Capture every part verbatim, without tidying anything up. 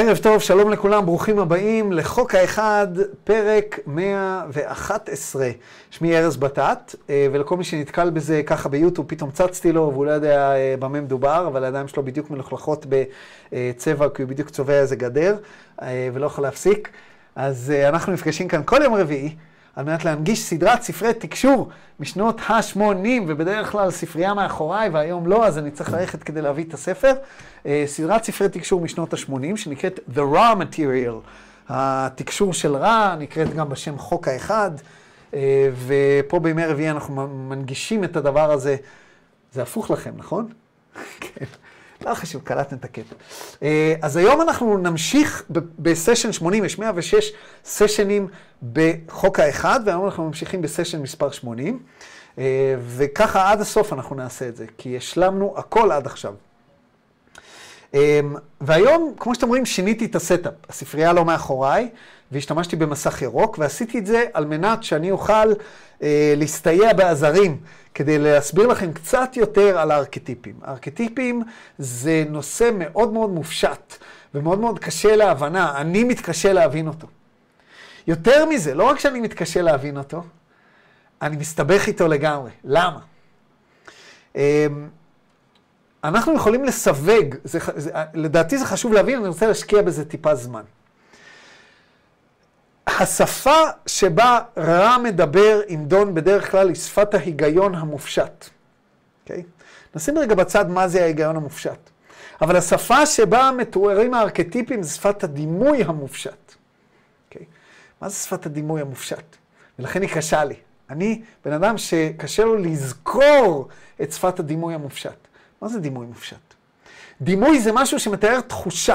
ערב טוב, שלום לכולם, ברוכים הבאים לחוק האחד, פרק מאה ואחת עשרה. שמי ארז בטט, ולכל מי שנתקל בזה ככה ביוטיוב, פתאום צצתי לו, והוא לא יודע במה מדובר, אבל הידיים שלו בדיוק מלוכלכות בצבע, כי הוא בדיוק צובע איזה גדר, ולא יכול להפסיק. אז אנחנו נפגשים כאן כל יום רביעי, על מנת להנגיש סדרת ספרי תקשור משנות ה-שמונים, ובדרך כלל ספרייה מאחוריי, והיום לא, אז אני צריך ללכת כדי להביא את הספר. סדרת ספרי תקשור משנות ה-שמונים, שנקראת The Ra Material, התקשור של רע, נקראת גם בשם חוק האחד, ופה בימי רביעי אנחנו מנגישים את הדבר הזה. זה הפוך לכם, נכון? כן. לא חשוב, קלטנו את הקטע. אז היום אנחנו נמשיך בסשן שמונים, יש מאה ושש סשנים בחוק האחד, והיום אנחנו ממשיכים בסשן מספר שמונים, וככה עד הסוף אנחנו נעשה את זה, כי השלמנו הכל עד עכשיו. והיום, כמו שאתם רואים, שיניתי את הסטאפ. הספרייה לא מאחוריי, והשתמשתי במסך ירוק, ועשיתי את זה על מנת שאני אוכל אה, להסתייע בעזרים, כדי להסביר לכם קצת יותר על הארכיטיפים. הארכיטיפים זה נושא מאוד מאוד מופשט, ומאוד מאוד קשה להבנה. אני מתקשה להבין אותו. יותר מזה, לא רק שאני מתקשה להבין אותו, אני מסתבך איתו לגמרי. למה? אה, אנחנו יכולים לסווג, זה, זה, לדעתי זה חשוב להבין, אני רוצה להשקיע בזה טיפה זמן. השפה שבה רע מדבר עם דון בדרך כלל היא שפת ההיגיון המופשט. Okay? נשים רגע בצד מה זה ההיגיון המופשט. אבל השפה שבה מתוארים הארכיטיפים זה שפת הדימוי המופשט. Okay? מה זה שפת הדימוי המופשט? ולכן היא קשה לי. אני בן אדם שקשה לו לזכור את שפת הדימוי המופשט. מה זה דימוי מופשט? דימוי זה משהו שמתאר תחושה.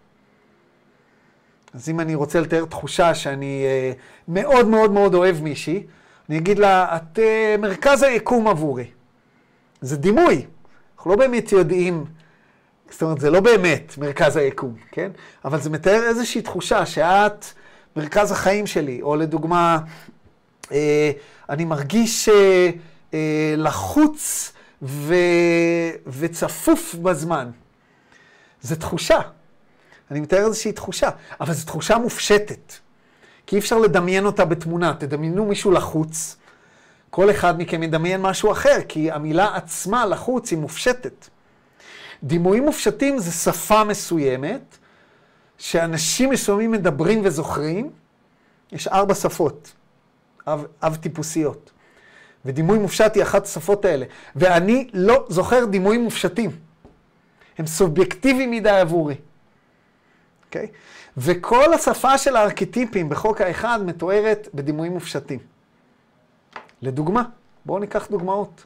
אז אם אני רוצה לתאר תחושה שאני אה, מאוד מאוד מאוד אוהב מישהי, אני אגיד לה, את אה, מרכז היקום עבורי. זה דימוי. אנחנו לא באמת יודעים, זאת אומרת, זה לא באמת מרכז היקום, כן? אבל זה מתאר איזושהי תחושה שאת מרכז החיים שלי, או לדוגמה, אה, אני מרגיש אה, אה, לחוץ, ו... וצפוף בזמן. זה תחושה. אני מתאר איזושהי תחושה, אבל זו תחושה מופשטת. כי אי אפשר לדמיין אותה בתמונה. תדמיינו מישהו לחוץ, כל אחד מכם ידמיין משהו אחר, כי המילה עצמה לחוץ היא מופשטת. דימויים מופשטים זה שפה מסוימת, שאנשים מסוימים מדברים וזוכרים. יש ארבע שפות, אב, אב טיפוסיות. ודימוי מופשט היא אחת השפות האלה. ואני לא זוכר דימויים מופשטים. הם סובייקטיביים מדי עבורי. Okay? וכל השפה של הארכיטיפים בחוק האחד מתוארת בדימויים מופשטים. לדוגמה, בואו ניקח דוגמאות.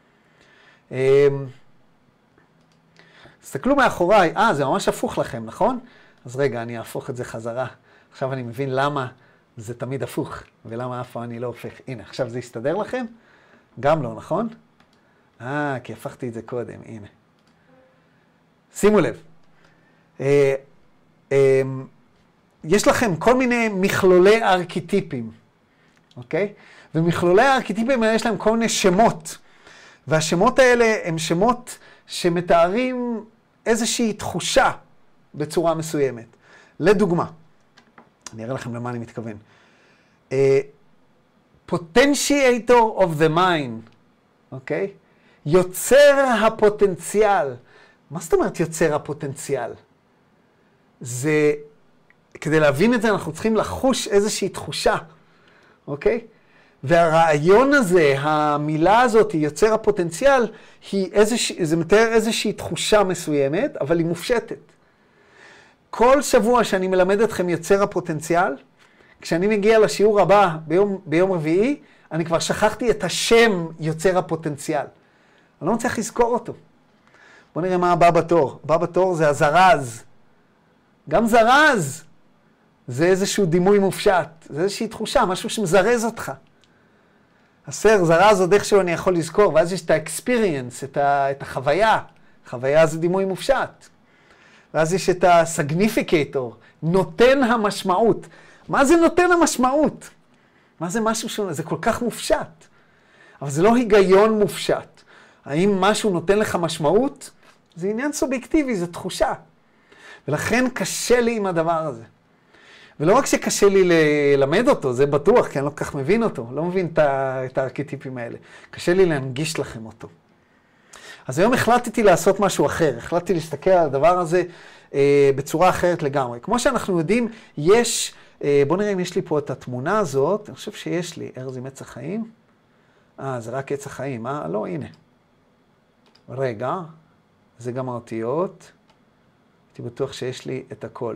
תסתכלו מאחוריי. אה, זה ממש הפוך לכם, נכון? אז רגע, אני אהפוך את זה חזרה. עכשיו אני מבין למה זה תמיד הפוך, ולמה אף פעם אני לא הופך. הנה, עכשיו זה יסתדר לכם? גם לא, נכון? אה, כי הפכתי את זה קודם, הנה. שימו לב. אה, אה, יש לכם כל מיני מכלולי ארכיטיפים, אוקיי? ומכלולי הארכיטיפים האלה יש להם כל מיני שמות. והשמות האלה הם שמות שמתארים איזושהי תחושה בצורה מסוימת. לדוגמה, אני אראה לכם למה אני מתכוון. Uh, potentiator of the mind, אוקיי? Okay? יוצר הפוטנציאל. מה זאת אומרת יוצר הפוטנציאל? זה, כדי להבין את זה אנחנו צריכים לחוש איזושהי תחושה, אוקיי? Okay? והרעיון הזה, המילה הזאת, יוצר הפוטנציאל, היא איזושה, זה מתאר איזושהי תחושה מסוימת, אבל היא מופשטת. כל שבוע שאני מלמד אתכם יוצר הפוטנציאל, כשאני מגיע לשיעור הבא ביום, ביום רביעי, אני כבר שכחתי את השם יוצר הפוטנציאל. אני לא מצליח לזכור אותו. בואו נראה מה הבא בתור. הבא בתור זה הזרז. גם זרז זה איזשהו דימוי מופשט. זה איזושהי תחושה, משהו שמזרז אותך. הסר, זרז עוד איכשהו אני יכול לזכור, ואז יש את ה-experience, את, ה, את החוויה. חוויה זה דימוי מופשט. ואז יש את הסגניפיקטור, נותן המשמעות. מה זה נותן המשמעות? מה זה משהו ש... זה כל כך מופשט. אבל זה לא היגיון מופשט. האם משהו נותן לך משמעות? זה עניין סובייקטיבי, זה תחושה. ולכן קשה לי עם הדבר הזה. ולא רק שקשה לי ללמד אותו, זה בטוח, כי אני לא כל כך מבין אותו, לא מבין את הארכיטיפים האלה. קשה לי להנגיש לכם אותו. אז היום החלטתי לעשות משהו אחר, החלטתי להסתכל על הדבר הזה אה, בצורה אחרת לגמרי. כמו שאנחנו יודעים, יש, אה, בואו נראה אם יש לי פה את התמונה הזאת, אני חושב שיש לי, ארז עם עץ החיים. אה, זה רק עץ החיים, אה? לא, הנה. רגע, זה גם האותיות. הייתי בטוח שיש לי את הכל.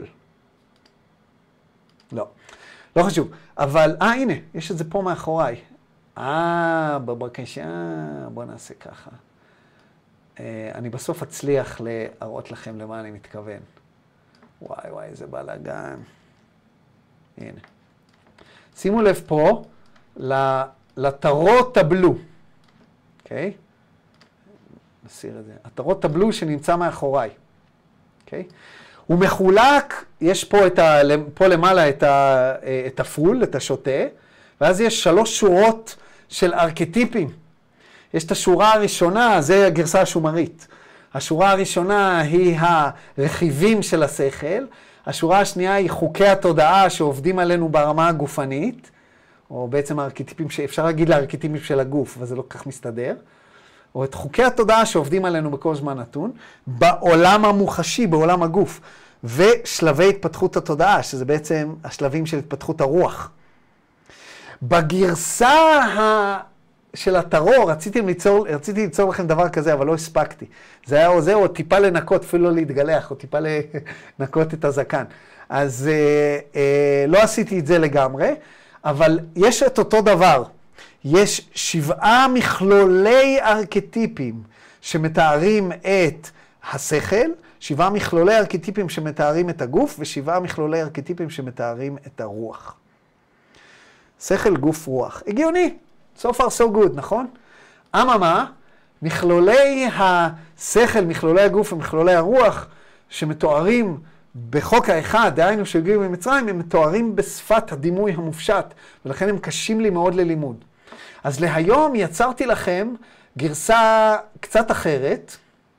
לא, לא חשוב. אבל, אה, הנה, יש את זה פה מאחוריי. אה, בבקשה, בואו נעשה ככה. אני בסוף אצליח להראות לכם למה אני מתכוון. וואי וואי, זה בלגן. הנה. שימו לב פה לטרות הבלו. אוקיי? נסיר את זה. הטרות הבלו שנמצא מאחוריי. אוקיי? הוא מחולק, יש פה, את ה, פה למעלה את, ה, את הפול, את השוטה, ואז יש שלוש שורות של ארכיטיפים. יש את השורה הראשונה, זה הגרסה השומרית. השורה הראשונה היא הרכיבים של השכל, השורה השנייה היא חוקי התודעה שעובדים עלינו ברמה הגופנית, או בעצם הארכיטיפים, שאפשר להגיד לארכיטיפים של הגוף, אבל זה לא כל כך מסתדר, או את חוקי התודעה שעובדים עלינו בכל זמן נתון, בעולם המוחשי, בעולם הגוף, ושלבי התפתחות התודעה, שזה בעצם השלבים של התפתחות הרוח. בגרסה ה... של הטרור, רציתי ליצור, רציתי ליצור לכם דבר כזה, אבל לא הספקתי. זה היה או זה, או טיפה לנקות, אפילו לא להתגלח, או טיפה לנקות את הזקן. אז אה, אה, לא עשיתי את זה לגמרי, אבל יש את אותו דבר. יש שבעה מכלולי ארכיטיפים שמתארים את השכל, שבעה מכלולי ארכיטיפים שמתארים את הגוף, ושבעה מכלולי ארכיטיפים שמתארים את הרוח. שכל, גוף, רוח. הגיוני. So far so good, נכון? אממה, מכלולי השכל, מכלולי הגוף ומכלולי הרוח שמתוארים בחוק האחד, דהיינו שהגיעו ממצרים, הם מתוארים בשפת הדימוי המופשט, ולכן הם קשים לי מאוד ללימוד. אז להיום יצרתי לכם גרסה קצת אחרת,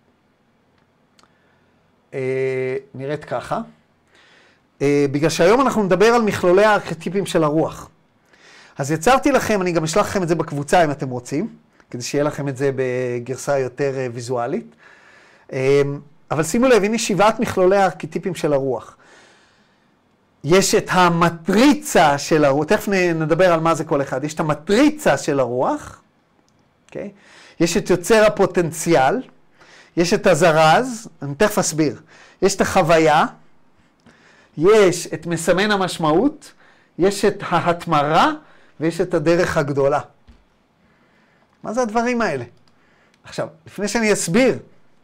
אה, נראית ככה, אה, בגלל שהיום אנחנו נדבר על מכלולי הארכיטיפים של הרוח. אז יצרתי לכם, אני גם אשלח לכם את זה בקבוצה אם אתם רוצים, כדי שיהיה לכם את זה בגרסה יותר ויזואלית. אבל שימו לב, הנה שבעת מכלולי הארכיטיפים של הרוח. יש את המטריצה של הרוח, תכף נדבר על מה זה כל אחד. יש את המטריצה של הרוח, okay? יש את יוצר הפוטנציאל, יש את הזרז, אני תכף אסביר. יש את החוויה, יש את מסמן המשמעות, יש את ההתמרה, ויש את הדרך הגדולה. מה זה הדברים האלה? עכשיו, לפני שאני אסביר,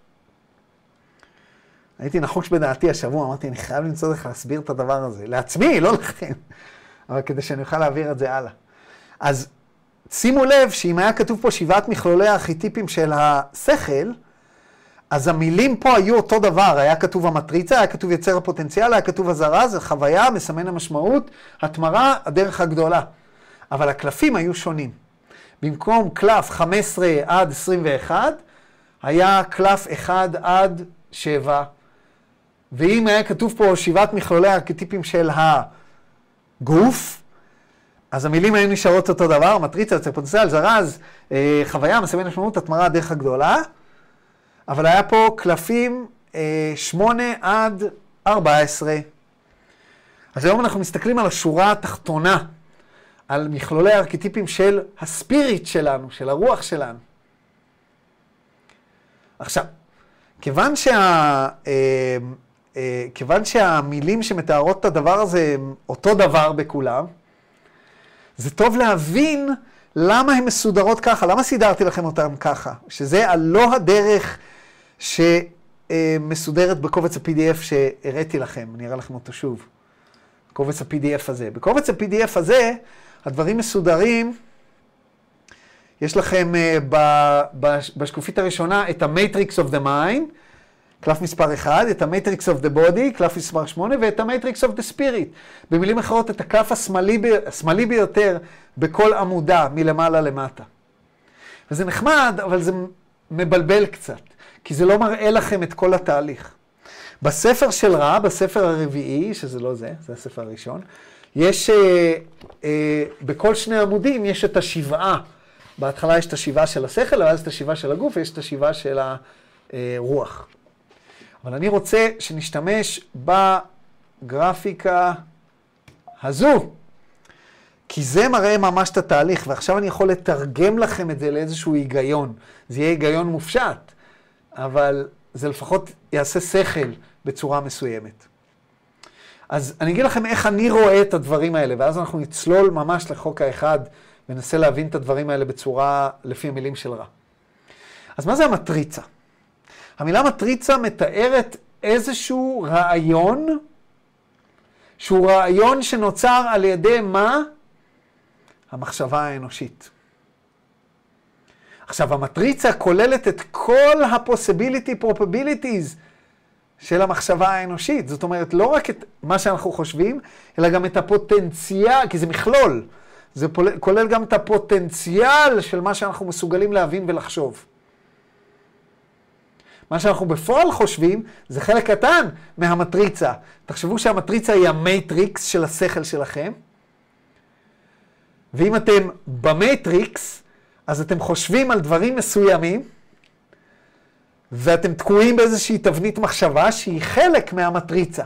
הייתי נחוש בדעתי השבוע, אמרתי, אני חייב למצוא דרך להסביר את הדבר הזה. לעצמי, לא לכם. אבל כדי שאני אוכל להעביר את זה הלאה. אז שימו לב שאם היה כתוב פה שבעת מכלולי הארכיטיפים של השכל, אז המילים פה היו אותו דבר. היה כתוב המטריצה, היה כתוב יצר הפוטנציאל, היה כתוב הזרז, חוויה, מסמן המשמעות, התמרה, הדרך הגדולה. אבל הקלפים היו שונים. במקום קלף חמש עשרה עד עשרים ואחת, היה קלף אחד עד שבע. ואם היה כתוב פה שבעת מכלולי הארכיטיפים של הגוף, אז המילים היו נשארות אותו דבר, מטריצה, יצר פוטנציאל, זרז, חוויה, מסמן המשמעות, התמרה, הדרך הגדולה. אבל היה פה קלפים שמונה עד ארבע עשרה. אז היום אנחנו מסתכלים על השורה התחתונה, על מכלולי הארכיטיפים של הספיריט שלנו, של הרוח שלנו. עכשיו, כיוון, שה, אה, אה, כיוון שהמילים שמתארות את הדבר הזה הם אותו דבר בכולם, זה טוב להבין למה הן מסודרות ככה, למה סידרתי לכם אותן ככה, שזה לא הדרך שמסודרת בקובץ ה-פי די אף שהראיתי לכם, אני אראה לכם אותו שוב. קובץ ה-פי די אף הזה. בקובץ ה-פי די אף הזה, הדברים מסודרים, יש לכם בשקופית הראשונה את ה-Matrix of the Mind, קלף מספר אחד, את ה-Matrix of the Body, קלף מספר שמונה, ואת ה-Matrix of the Spirit. במילים אחרות, את הקלף השמאלי, השמאלי ביותר בכל עמודה, מלמעלה למטה. וזה נחמד, אבל זה מבלבל קצת, כי זה לא מראה לכם את כל התהליך. בספר של רע, בספר הרביעי, שזה לא זה, זה הספר הראשון, יש, אה, אה, בכל שני עמודים יש את השבעה. בהתחלה יש את השבעה של השכל, ואז את השבעה של הגוף, ויש את השבעה של הרוח. אבל אני רוצה שנשתמש בגרפיקה הזו, כי זה מראה ממש את התהליך, ועכשיו אני יכול לתרגם לכם את זה לאיזשהו היגיון. זה יהיה היגיון מופשט, אבל זה לפחות יעשה שכל בצורה מסוימת. אז אני אגיד לכם איך אני רואה את הדברים האלה, ואז אנחנו נצלול ממש לחוק האחד, וננסה להבין את הדברים האלה בצורה לפי המילים של רע. אז מה זה המטריצה? המילה מטריצה מתארת איזשהו רעיון, שהוא רעיון שנוצר על ידי מה? המחשבה האנושית. עכשיו, המטריצה כוללת את כל ה-possibility probabilities של המחשבה האנושית. זאת אומרת, לא רק את מה שאנחנו חושבים, אלא גם את הפוטנציאל, כי זה מכלול. זה כולל גם את הפוטנציאל של מה שאנחנו מסוגלים להבין ולחשוב. מה שאנחנו בפועל חושבים, זה חלק קטן מהמטריצה. תחשבו שהמטריצה היא המייטריקס של השכל שלכם. ואם אתם במייטריקס, אז אתם חושבים על דברים מסוימים, ואתם תקועים באיזושהי תבנית מחשבה שהיא חלק מהמטריצה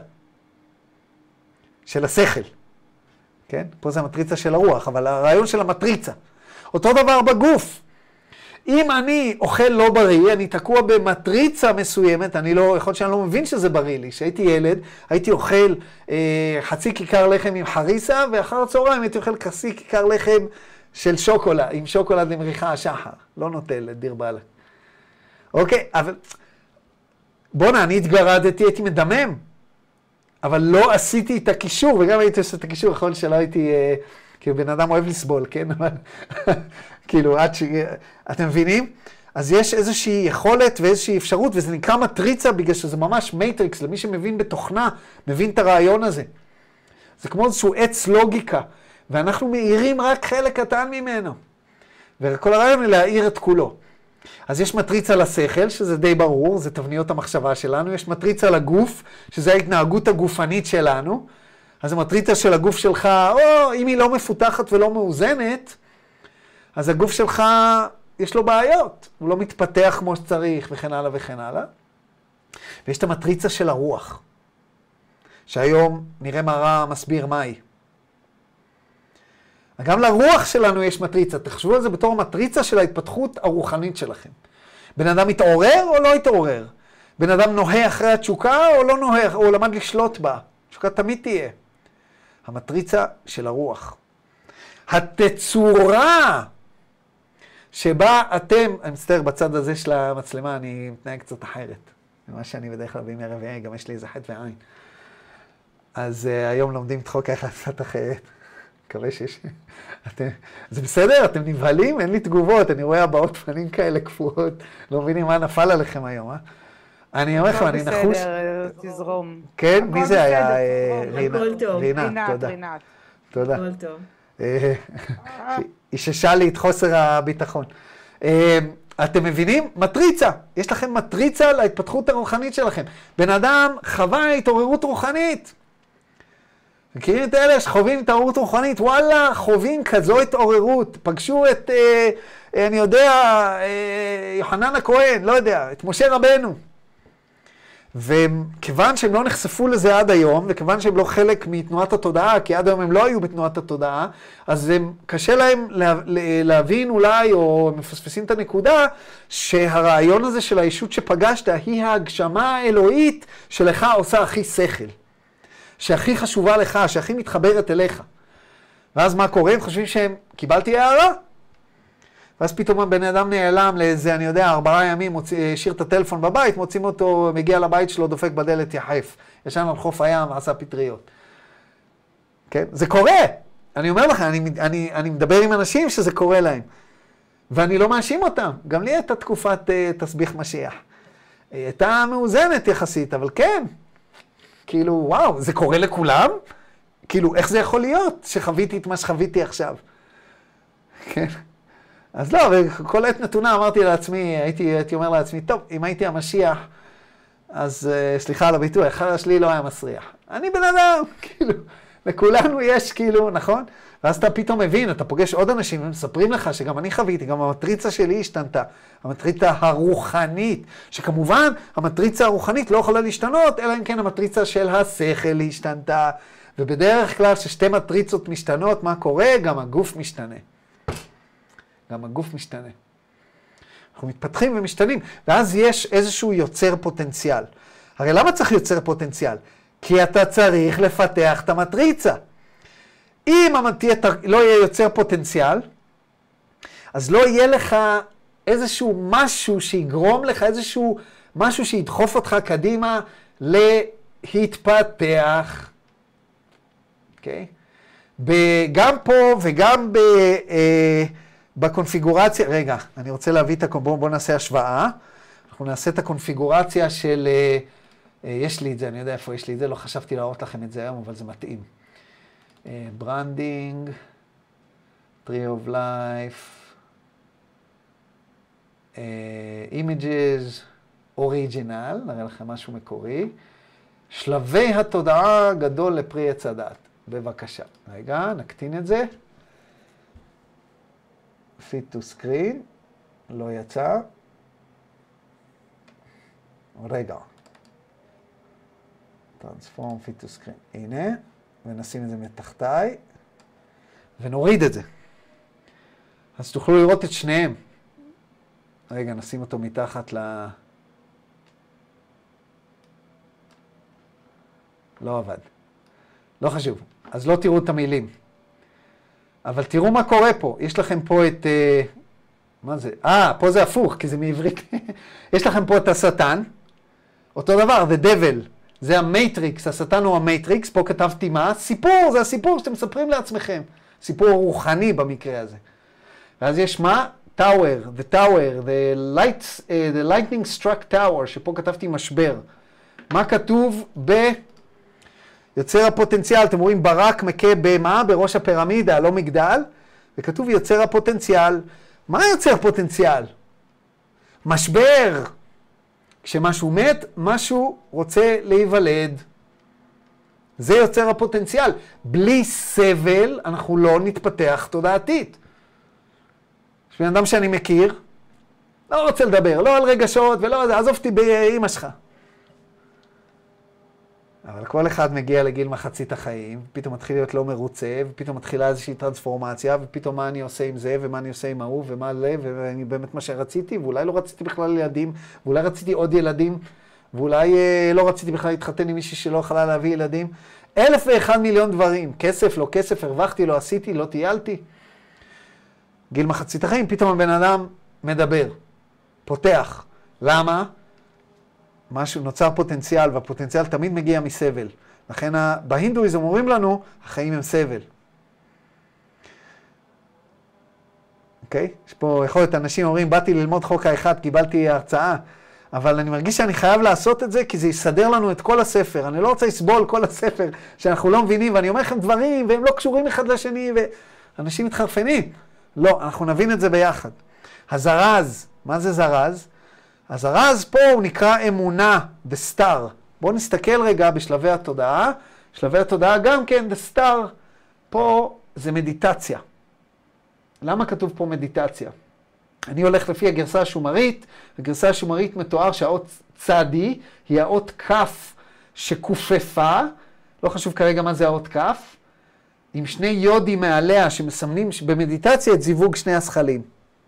של השכל. כן? פה זה המטריצה של הרוח, אבל הרעיון של המטריצה. אותו דבר בגוף. אם אני אוכל לא בריא, אני תקוע במטריצה מסוימת, אני לא, יכול להיות שאני לא מבין שזה בריא לי. כשהייתי ילד, הייתי אוכל אה, חצי כיכר לחם עם חריסה, ואחר הצהריים הייתי אוכל חצי כיכר לחם של שוקולד, עם שוקולד למריחה השחר. לא נוטל, דיר באללה. אוקיי, אבל בוא'נה, אני התגרדתי, הייתי מדמם, אבל לא עשיתי את הקישור, וגם הייתי עושה את הקישור, יכול שלא הייתי, אה, כאילו בן אדם אוהב לסבול, כן? אבל כאילו, עד ש... אתם מבינים? אז יש איזושהי יכולת ואיזושהי אפשרות, וזה נקרא מטריצה בגלל שזה ממש מייטריקס, למי שמבין בתוכנה, מבין את הרעיון הזה. זה כמו איזשהו עץ לוגיקה, ואנחנו מאירים רק חלק קטן ממנו. וכל הרעיון היא להאיר את כולו. אז יש מטריצה לשכל, שזה די ברור, זה תבניות המחשבה שלנו. יש מטריצה לגוף, שזה ההתנהגות הגופנית שלנו. אז המטריצה של הגוף שלך, או אם היא לא מפותחת ולא מאוזנת, אז הגוף שלך יש לו בעיות. הוא לא מתפתח כמו שצריך וכן הלאה וכן הלאה. ויש את המטריצה של הרוח, שהיום נראה מה רע מסביר מהי. גם לרוח שלנו יש מטריצה. תחשבו על זה בתור מטריצה של ההתפתחות הרוחנית שלכם. בן אדם מתעורר או לא התעורר? בן אדם נוהה אחרי התשוקה או לא נוהה, או למד לשלוט בה? התשוקה תמיד תהיה. המטריצה של הרוח. התצורה שבה אתם, אני מצטער בצד הזה של המצלמה, אני מתנהג קצת אחרת. ממה שאני בדרך כלל בימי רביעי, גם יש לי איזה חטא ועין. אז uh, היום לומדים את חוק האחד קצת אחרת. מקווה שיש... אתם... זה בסדר? אתם נבהלים? אין לי תגובות. אני רואה הבעות פנים כאלה קפואות. לא מבינים מה נפל עליכם היום, אה? אני אומר לכם, אני נחוש... בסדר, תזרום. כן? מי זה היה? הכל טוב. רינת, תודה. רינת. תודה. הכל טוב. איששה לי את חוסר הביטחון. אתם מבינים? מטריצה. יש לכם מטריצה להתפתחות הרוחנית שלכם. בן אדם חווה התעוררות רוחנית. מכירים את אלה שחווים התעוררות רוחנית? וואלה, חווים כזו התעוררות. פגשו את, אה, אני יודע, אה, יוחנן הכהן, לא יודע, את משה רבנו. וכיוון שהם לא נחשפו לזה עד היום, וכיוון שהם לא חלק מתנועת התודעה, כי עד היום הם לא היו בתנועת התודעה, אז הם, קשה להם לה, להבין אולי, או מפספסים את הנקודה, שהרעיון הזה של הישות שפגשת, היא ההגשמה האלוהית שלך עושה הכי שכל. שהכי חשובה לך, שהכי מתחברת אליך. ואז מה קורה? הם חושבים שהם, קיבלתי הערה. ואז פתאום הבן אדם נעלם לאיזה, אני יודע, ארבעה ימים, השאיר את הטלפון בבית, מוצאים אותו, מגיע לבית שלו, דופק בדלת יחף. ישן על חוף הים, עשה פטריות. כן? זה קורה! אני אומר לך, אני, אני, אני מדבר עם אנשים שזה קורה להם. ואני לא מאשים אותם. גם לי הייתה תקופת uh, תסביך משיח. היא הייתה מאוזנת יחסית, אבל כן. כאילו, וואו, זה קורה לכולם? כאילו, איך זה יכול להיות שחוויתי את מה שחוויתי עכשיו? כן? אז לא, וכל עת נתונה אמרתי לעצמי, הייתי, הייתי אומר לעצמי, טוב, אם הייתי המשיח, אז סליחה על הביטוי, החרא שלי לא היה מסריח. אני בן אדם, כאילו, לכולנו יש כאילו, נכון? ואז אתה פתאום מבין, אתה פוגש עוד אנשים ומספרים לך שגם אני חוויתי, גם המטריצה שלי השתנתה, המטריצה הרוחנית, שכמובן המטריצה הרוחנית לא יכולה להשתנות, אלא אם כן המטריצה של השכל השתנתה, ובדרך כלל ששתי מטריצות משתנות, מה קורה? גם הגוף משתנה. גם הגוף משתנה. אנחנו מתפתחים ומשתנים, ואז יש איזשהו יוצר פוטנציאל. הרי למה צריך יוצר פוטנציאל? כי אתה צריך לפתח את המטריצה. אם לא יהיה יוצר פוטנציאל, אז לא יהיה לך איזשהו משהו שיגרום לך, איזשהו משהו שידחוף אותך קדימה להתפתח. אוקיי? גם פה וגם ב, אה, בקונפיגורציה, רגע, אני רוצה להביא את הקונפיגורציה, בואו בוא נעשה השוואה. אנחנו נעשה את הקונפיגורציה של, אה, אה, יש לי את זה, אני יודע איפה יש לי את זה, לא חשבתי להראות לכם את זה היום, אבל זה מתאים. ברנדינג, uh, Tree of Life, uh, Images, Original, נראה לכם משהו מקורי, שלבי התודעה גדול לפרי עץ הדעת. בבקשה. רגע, נקטין את זה. Fit to screen, לא יצא. רגע. Transform Fit to screen. הנה. ונשים את זה מתחתיי, ונוריד את זה. אז תוכלו לראות את שניהם. רגע, נשים אותו מתחת ל... לא עבד. לא חשוב. אז לא תראו את המילים. אבל תראו מה קורה פה. יש לכם פה את... מה זה? אה, פה זה הפוך, כי זה מעברית. יש לכם פה את השטן. אותו דבר, the devil. זה המייטריקס, השטן הוא המייטריקס, פה כתבתי מה? סיפור, זה הסיפור שאתם מספרים לעצמכם. סיפור רוחני במקרה הזה. ואז יש מה? Tower, the tower, the, lights, uh, the lightning struck tower, שפה כתבתי משבר. מה כתוב ביוצר הפוטנציאל? אתם רואים ברק מכה במה? בראש הפירמידה, לא מגדל. וכתוב יוצר הפוטנציאל. מה יוצר פוטנציאל? משבר. כשמשהו מת, משהו רוצה להיוולד. זה יוצר הפוטנציאל. בלי סבל, אנחנו לא נתפתח תודעתית. יש בן אדם שאני מכיר, לא רוצה לדבר, לא על רגשות ולא, עזוב אותי באמא שלך. אבל כל אחד מגיע לגיל מחצית החיים, פתאום מתחיל להיות לא מרוצה, ופתאום מתחילה איזושהי טרנספורמציה, ופתאום מה אני עושה עם זה, ומה אני עושה עם ההוא, ומה לא, ואני באמת מה שרציתי, ואולי לא רציתי בכלל ילדים, ואולי רציתי עוד ילדים, ואולי אה, לא רציתי בכלל להתחתן עם מישהי שלא יכולה להביא ילדים. אלף ואחד מיליון דברים, כסף, לא כסף, הרווחתי, לא עשיתי, לא טיילתי. גיל מחצית החיים, פתאום הבן אדם מדבר, פותח. למה? משהו, נוצר פוטנציאל, והפוטנציאל תמיד מגיע מסבל. לכן בהינדואיזם אומרים לנו, החיים הם סבל. אוקיי? יש פה, יכול להיות, אנשים אומרים, באתי ללמוד חוק האחד, קיבלתי הרצאה, אבל אני מרגיש שאני חייב לעשות את זה, כי זה יסדר לנו את כל הספר. אני לא רוצה לסבול כל הספר שאנחנו לא מבינים, ואני אומר לכם דברים, והם לא קשורים אחד לשני, ואנשים מתחרפנים. לא, אנחנו נבין את זה ביחד. הזרז, מה זה זרז? הזרז פה הוא נקרא אמונה, the star. בואו נסתכל רגע בשלבי התודעה. שלבי התודעה גם כן, the star. פה זה מדיטציה. למה כתוב פה מדיטציה? אני הולך לפי הגרסה השומרית. הגרסה השומרית מתואר שהאות צדי היא האות כף שכופפה. לא חשוב כרגע מה זה האות כף. עם שני יודים מעליה שמסמנים במדיטציה את זיווג שני השכלים.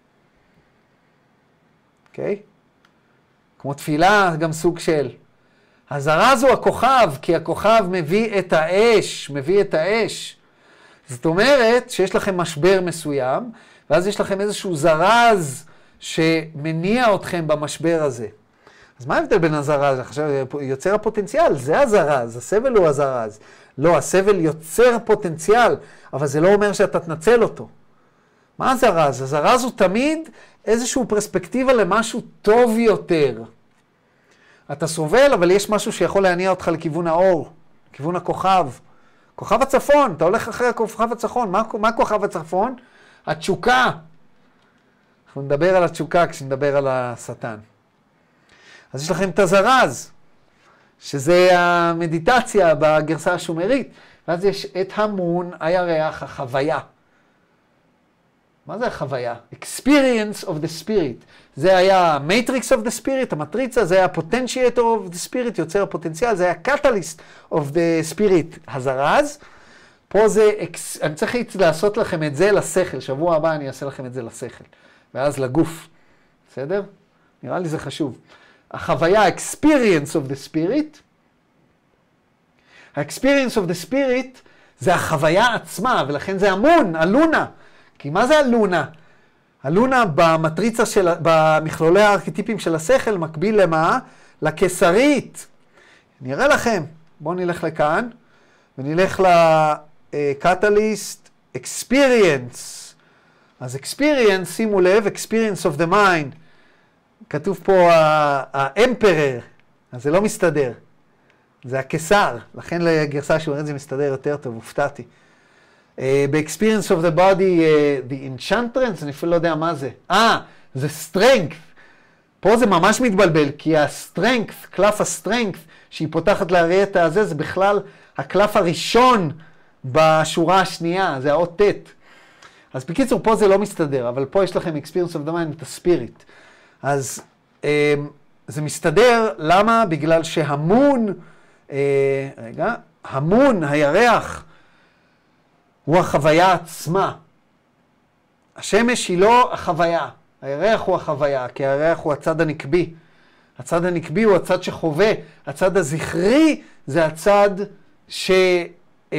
אוקיי? Okay? כמו תפילה, גם סוג של. הזרז הוא הכוכב, כי הכוכב מביא את האש, מביא את האש. זאת אומרת שיש לכם משבר מסוים, ואז יש לכם איזשהו זרז שמניע אתכם במשבר הזה. אז מה ההבדל בין הזרז? עכשיו, יוצר הפוטנציאל, זה הזרז, הסבל הוא הזרז. לא, הסבל יוצר פוטנציאל, אבל זה לא אומר שאתה תנצל אותו. מה הזרז? הזרז הוא תמיד איזשהו פרספקטיבה למשהו טוב יותר. אתה סובל, אבל יש משהו שיכול להניע אותך לכיוון האור, לכיוון הכוכב. כוכב הצפון, אתה הולך אחרי הכוכב הצפון. מה, מה כוכב הצפון? התשוקה. אנחנו נדבר על התשוקה כשנדבר על השטן. אז יש לכם את הזרז. שזה המדיטציה בגרסה השומרית. ואז יש את המון, הירח, החוויה. מה זה החוויה? Experience of the Spirit. זה היה Matrix of the Spirit, המטריצה, זה היה Potentiator of the Spirit, יוצר הפוטנציאל, זה היה Catalyst of the Spirit, הזרז. פה זה, אני צריך לעשות לכם את זה לשכל, שבוע הבא אני אעשה לכם את זה לשכל, ואז לגוף, בסדר? נראה לי זה חשוב. החוויה, Experience of the Spirit, ה-Experience of the Spirit זה החוויה עצמה, ולכן זה המון, הלונה. כי מה זה הלונה? הלונה במטריצה של, במכלולי הארכיטיפים של השכל, מקביל למה? לקיסרית. נראה לכם. בואו נלך לכאן, ונלך לקטליסט, experience. אז experience, שימו לב, experience of the mind. כתוב פה ה-emperor, אז זה לא מסתדר. זה הקיסר, לכן לגרסה שאומרת זה מסתדר יותר טוב, הופתעתי. Uh, ב-experience of the body, uh, the enchantrance, אני אפילו לא יודע מה זה. אה, זה strength. פה זה ממש מתבלבל, כי ה-strength, קלף ה-strength, שהיא פותחת להראה את הזה, זה בכלל הקלף הראשון בשורה השנייה, זה האות ת'. אז בקיצור, פה זה לא מסתדר, אבל פה יש לכם experience of the mind, את ה-spirit. אז um, זה מסתדר, למה? בגלל שהמון, uh, רגע, המון, הירח, הוא החוויה עצמה. השמש היא לא החוויה, הירח הוא החוויה, כי הירח הוא הצד הנקבי. הצד הנקבי הוא הצד שחווה, הצד הזכרי זה הצד שנותן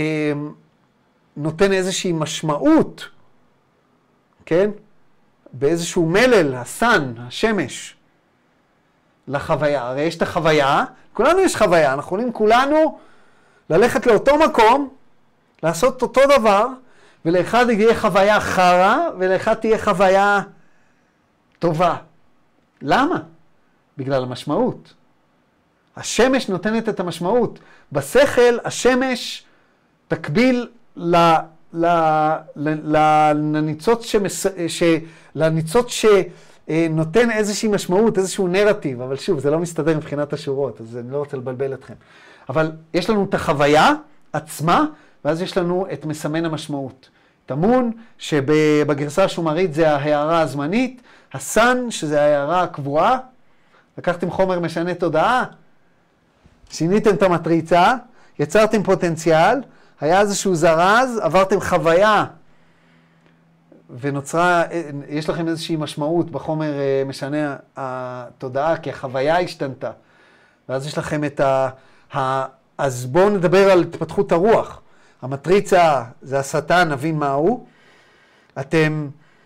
איזושהי משמעות, כן? באיזשהו מלל, הסן, השמש, לחוויה. הרי יש את החוויה, כולנו יש חוויה, אנחנו יכולים כולנו ללכת לאותו מקום, לעשות אותו דבר, ולאחד יהיה חוויה חרה, ולאחד תהיה חוויה טובה. למה? בגלל המשמעות. השמש נותנת את המשמעות. בשכל, השמש תקביל ל, ל, ל, לניצוץ, שמס, ש, לניצוץ שנותן איזושהי משמעות, איזשהו נרטיב, אבל שוב, זה לא מסתדר מבחינת השורות, אז אני לא רוצה לבלבל אתכם. אבל יש לנו את החוויה עצמה, ואז יש לנו את מסמן המשמעות. תמון, שבגרסה השומרית זה ההערה הזמנית, הסן, שזה ההערה הקבועה, לקחתם חומר משנה תודעה, שיניתם את המטריצה, יצרתם פוטנציאל, היה איזשהו זרז, עברתם חוויה, ונוצרה, יש לכם איזושהי משמעות בחומר משנה התודעה, כי החוויה השתנתה. ואז יש לכם את ה... ה אז בואו נדבר על התפתחות הרוח. המטריצה זה השטן, נבין מהו. אתם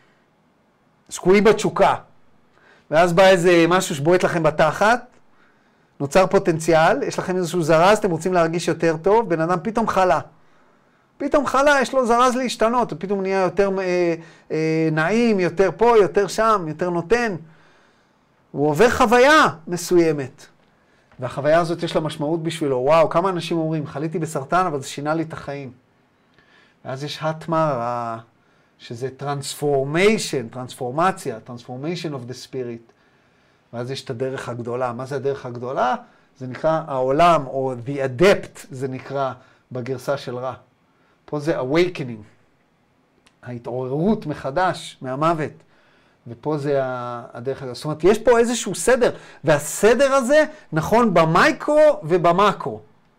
שקועים בתשוקה, ואז בא איזה משהו שבועט לכם בתחת, נוצר פוטנציאל, יש לכם איזשהו זרז, אתם רוצים להרגיש יותר טוב, בן אדם פתאום חלה. פתאום חלה, יש לו זרז להשתנות, פתאום נהיה יותר אה, אה, נעים, יותר פה, יותר שם, יותר נותן. הוא עובר חוויה מסוימת. והחוויה הזאת יש לה משמעות בשבילו. וואו, כמה אנשים אומרים, חליתי בסרטן, אבל זה שינה לי את החיים. ואז יש התמר, שזה טרנספורמיישן, טרנספורמציה, טרנספורמיישן of the spirit. ואז יש את הדרך הגדולה. מה זה הדרך הגדולה? זה נקרא העולם, או the adept, זה נקרא בגרסה של רע. פה זה awakening, ההתעוררות מחדש מהמוות. ופה זה הדרך הגדולה. זאת אומרת, יש פה איזשהו סדר, והסדר הזה נכון במייקרו ובמקרו.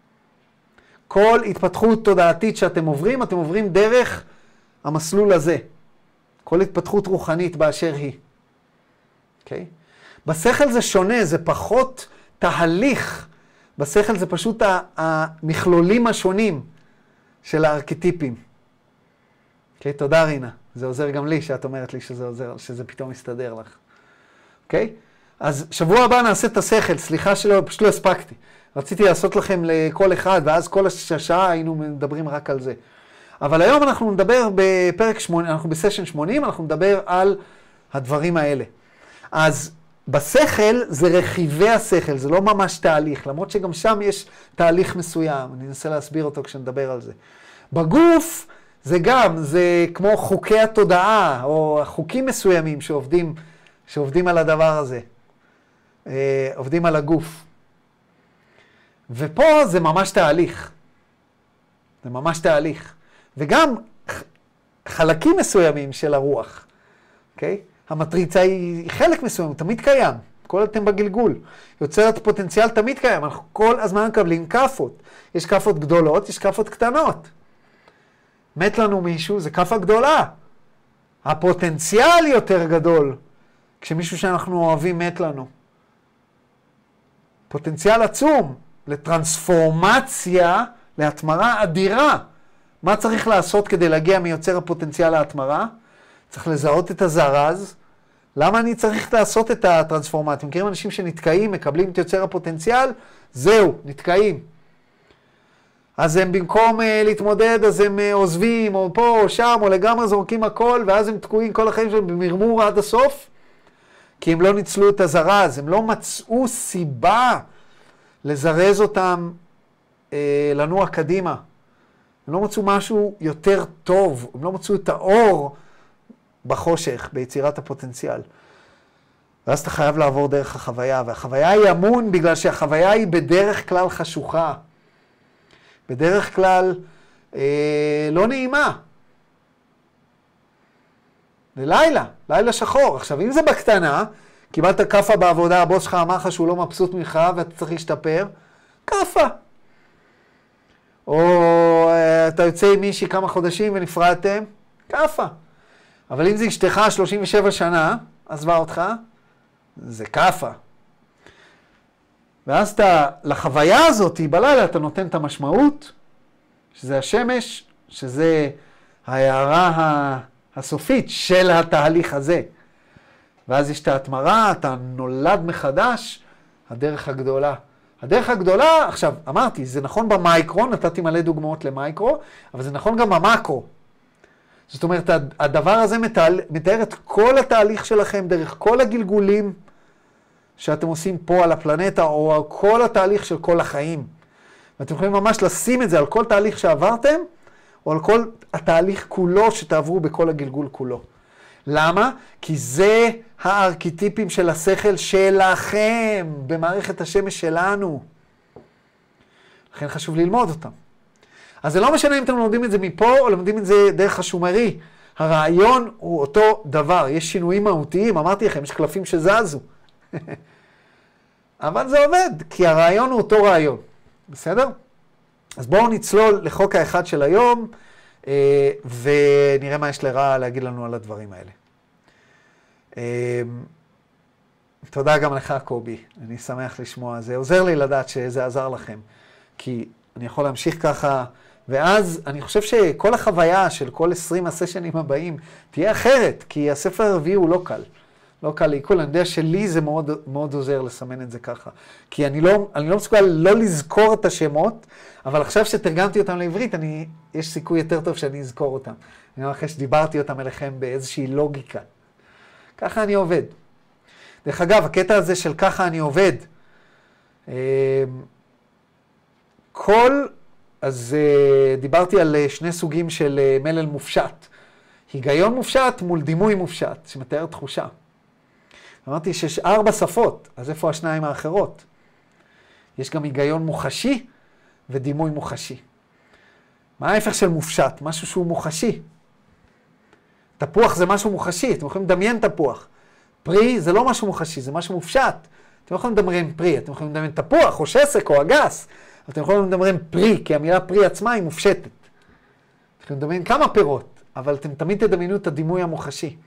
כל התפתחות תודעתית שאתם עוברים, אתם עוברים דרך המסלול הזה. כל התפתחות רוחנית באשר היא. אוקיי? Okay? בשכל זה שונה, זה פחות תהליך. בשכל זה פשוט המכלולים השונים של הארכיטיפים. אוקיי? Okay? תודה רינה. זה עוזר גם לי שאת אומרת לי שזה עוזר, שזה פתאום מסתדר לך. אוקיי? אז שבוע הבא נעשה את השכל, סליחה שלא, פשוט לא הספקתי. רציתי לעשות לכם לכל אחד, ואז כל השעה היינו מדברים רק על זה. אבל היום אנחנו נדבר בפרק שמונים, אנחנו בסשן שמונים, אנחנו נדבר על הדברים האלה. אז בשכל זה רכיבי השכל, זה לא ממש תהליך, למרות שגם שם יש תהליך מסוים, אני אנסה להסביר אותו כשנדבר על זה. בגוף זה גם, זה כמו חוקי התודעה, או חוקים מסוימים שעובדים, שעובדים על הדבר הזה, עובדים על הגוף. ופה זה ממש תהליך. זה ממש תהליך. וגם חלקים מסוימים של הרוח, אוקיי? המטריצה היא חלק מסוים, תמיד קיים. כל אתם בגלגול. יוצרת פוטנציאל תמיד קיים. אנחנו כל הזמן מקבלים כפות. יש כפות גדולות, יש כפות קטנות. מת לנו מישהו, זה כפה גדולה. הפוטנציאל יותר גדול כשמישהו שאנחנו אוהבים מת לנו. פוטנציאל עצום לטרנספורמציה, להתמרה אדירה. מה צריך לעשות כדי להגיע מיוצר הפוטנציאל להתמרה? צריך לזהות את הזרז. למה אני צריך לעשות את הטרנספורמציה? מכירים אנשים שנתקעים, מקבלים את יוצר הפוטנציאל, זהו, נתקעים. אז הם במקום uh, להתמודד, אז הם uh, עוזבים, או פה, או שם, או לגמרי זורקים הכל, ואז הם תקועים כל החיים שלהם במרמור עד הסוף, כי הם לא ניצלו את הזרז, הם לא מצאו סיבה לזרז אותם uh, לנוע קדימה. הם לא מצאו משהו יותר טוב, הם לא מצאו את האור בחושך, ביצירת הפוטנציאל. ואז אתה חייב לעבור דרך החוויה, והחוויה היא אמון בגלל שהחוויה היא בדרך כלל חשוכה. בדרך כלל אה, לא נעימה. ללילה, לילה שחור. עכשיו, אם זה בקטנה, קיבלת קפה בעבודה, הבוס שלך אמר לך שהוא לא מבסוט ממך ואתה צריך להשתפר, קפה. או אה, אתה יוצא עם מישהי כמה חודשים ונפרדתם, קפה. אבל אם זה אשתך שלושים ושבע שנה, עזבה אותך, זה קפה. ואז אתה, לחוויה הזאת, בלילה אתה נותן את המשמעות, שזה השמש, שזה ההערה הסופית של התהליך הזה. ואז יש את ההתמרה, אתה נולד מחדש, הדרך הגדולה. הדרך הגדולה, עכשיו, אמרתי, זה נכון במייקרו, נתתי מלא דוגמאות למייקרו, אבל זה נכון גם במקרו. זאת אומרת, הדבר הזה מתאר את כל התהליך שלכם, דרך כל הגלגולים שאתם עושים פה על הפלנטה, או על כל התהליך של כל החיים. ואתם יכולים ממש לשים את זה על כל תהליך שעברתם, או על כל התהליך כולו שתעברו בכל הגלגול כולו. למה? כי זה הארכיטיפים של השכל שלכם, במערכת השמש שלנו. לכן חשוב ללמוד אותם. אז זה לא משנה אם אתם לומדים את זה מפה, או לומדים את זה דרך השומרי. הרעיון הוא אותו דבר. יש שינויים מהותיים, אמרתי לכם, יש קלפים שזזו. אבל זה עובד, כי הרעיון הוא אותו רעיון. בסדר? אז בואו נצלול לחוק האחד של היום, ונראה מה יש לרע להגיד לנו על הדברים האלה. תודה גם לך, קובי. אני שמח לשמוע. זה עוזר לי לדעת שזה עזר לכם. כי אני יכול להמשיך ככה, ואז אני חושב שכל החוויה של כל עשרים הסשנים הבאים תהיה אחרת, כי הספר הרביעי הוא לא קל. לא קל לעיכול. אני יודע שלי זה מאוד, מאוד עוזר לסמן את זה ככה. כי אני לא, אני לא מסוגל לא לזכור את השמות, אבל עכשיו שתרגמתי אותם לעברית, אני, יש סיכוי יותר טוב שאני אזכור אותם. אני אומר אחרי שדיברתי אותם אליכם באיזושהי לוגיקה. ככה אני עובד. דרך אגב, הקטע הזה של ככה אני עובד, כל, אז דיברתי על שני סוגים של מלל מופשט. היגיון מופשט מול דימוי מופשט, שמתאר תחושה. אמרתי שיש ארבע שפות, אז איפה השניים האחרות? יש גם היגיון מוחשי ודימוי מוחשי. מה ההפך של מופשט? משהו שהוא מוחשי. תפוח זה משהו מוחשי, אתם יכולים לדמיין תפוח. פרי זה לא משהו מוחשי, זה משהו מופשט. אתם לא יכולים לדמיין פרי, אתם יכולים לדמיין תפוח או שסק או אגס. אתם יכולים לדמיין פרי, כי המילה פרי עצמה היא מופשטת. אתם יכולים לדמיין כמה פירות, אבל אתם תמיד תדמיינו את הדימוי המוחשי.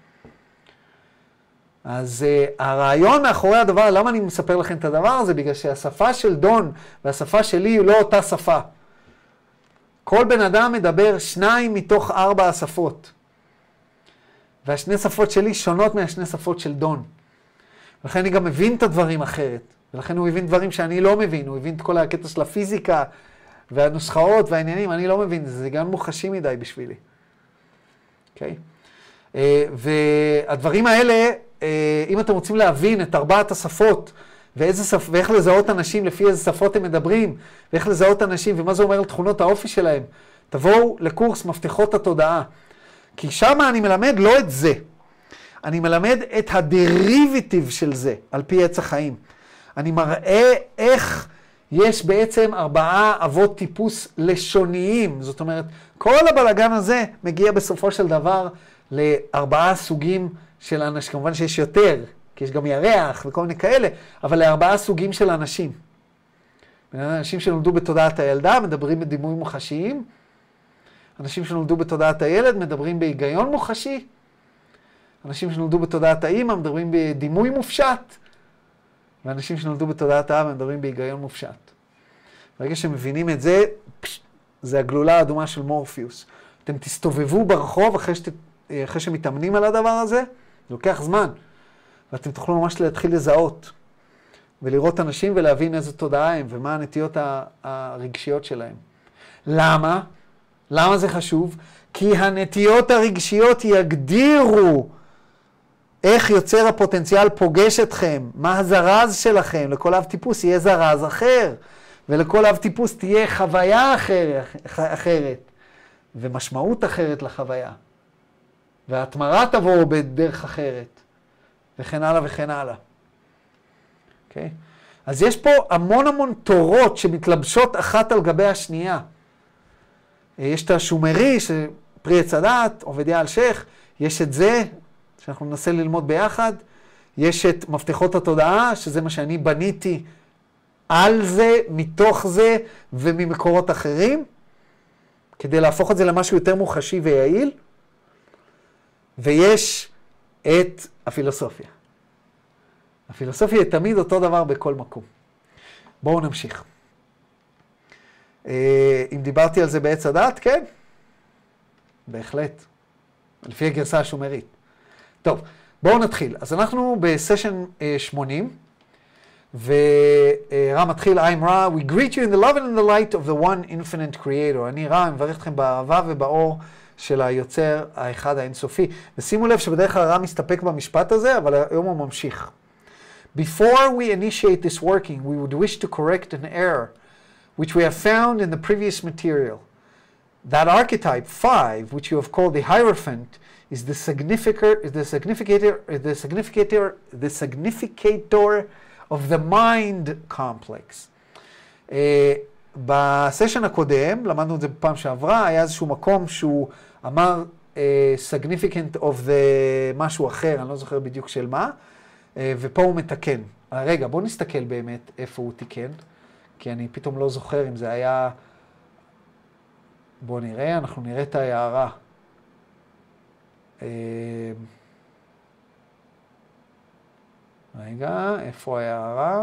אז uh, הרעיון מאחורי הדבר, למה אני מספר לכם את הדבר הזה? בגלל שהשפה של דון והשפה שלי היא לא אותה שפה. כל בן אדם מדבר שניים מתוך ארבע השפות. והשני שפות שלי שונות מהשני שפות של דון. ולכן אני גם מבין את הדברים אחרת. ולכן הוא הבין דברים שאני לא מבין. הוא הבין את כל הקטע של הפיזיקה והנוסחאות והעניינים. אני לא מבין. זה גם מוחשי מדי בשבילי. אוקיי? Okay? Uh, והדברים האלה, uh, אם אתם רוצים להבין את ארבעת השפות, ואיזה שפ... ואיך לזהות אנשים לפי איזה שפות הם מדברים, ואיך לזהות אנשים ומה זה אומר על תכונות האופי שלהם, תבואו לקורס מפתחות התודעה. כי שם אני מלמד לא את זה. אני מלמד את הדריביטיב של זה, על פי עץ החיים. אני מראה איך יש בעצם ארבעה אבות טיפוס לשוניים. זאת אומרת, כל הבלגן הזה מגיע בסופו של דבר לארבעה סוגים של אנשים. כמובן שיש יותר, כי יש גם ירח וכל מיני כאלה, אבל לארבעה סוגים של אנשים. אנשים שנולדו בתודעת הילדה מדברים בדימוי מוחשיים, אנשים שנולדו בתודעת הילד מדברים בהיגיון מוחשי, אנשים שנולדו בתודעת האמא מדברים בדימוי מופשט, ואנשים שנולדו בתודעת האבא מדברים בהיגיון מופשט. ברגע שמבינים את זה, זה הגלולה האדומה של מורפיוס. אתם תסתובבו ברחוב אחרי, שת, אחרי שמתאמנים על הדבר הזה, זה לוקח זמן, ואתם תוכלו ממש להתחיל לזהות, ולראות אנשים ולהבין איזו תודעה הם, ומה הנטיות הרגשיות שלהם. למה? למה זה חשוב? כי הנטיות הרגשיות יגדירו איך יוצר הפוטנציאל פוגש אתכם, מה הזרז שלכם. לכל אב טיפוס יהיה זרז אחר, ולכל אב טיפוס תהיה חוויה אחר, אחרת, ומשמעות אחרת לחוויה. וההתמרה תבוא בדרך אחרת, וכן הלאה וכן הלאה. Okay? אז יש פה המון המון תורות שמתלבשות אחת על גבי השנייה. יש את השומרי, פרי עץ הדת, עובדיה אלשיך, יש את זה, שאנחנו ננסה ללמוד ביחד, יש את מפתחות התודעה, שזה מה שאני בניתי על זה, מתוך זה וממקורות אחרים, כדי להפוך את זה למשהו יותר מוחשי ויעיל, ויש את הפילוסופיה. הפילוסופיה היא תמיד אותו דבר בכל מקום. בואו נמשיך. אם דיברתי על זה בעץ הדת, כן? בהחלט. לפי הגרסה השומרית. טוב, בואו נתחיל. אז אנחנו בסשן שמונים, ורע מתחיל, I'm רע, we greet you in the love and in the light of the one infinite creator. אני רע, אני מברך אתכם באהבה ובאור של היוצר האחד האינסופי. ושימו לב שבדרך כלל רע מסתפק במשפט הזה, אבל היום הוא ממשיך. Before we initiate this working, we would wish to correct an error which we have found in the previous material. That archetype five, which you have called the Hierophant, is the significator, the significator, the significator, the significator of the mind complex. Uh, בסשן הקודם, למדנו את זה בפעם שעברה, היה איזשהו מקום שהוא אמר uh, significant of the משהו אחר, אני לא זוכר בדיוק של מה, uh, ופה הוא מתקן. רגע, בואו נסתכל באמת איפה הוא תיקן, כי אני פתאום לא זוכר אם זה היה... בואו נראה, אנחנו נראה את ההערה. רגע, איפה ההערה?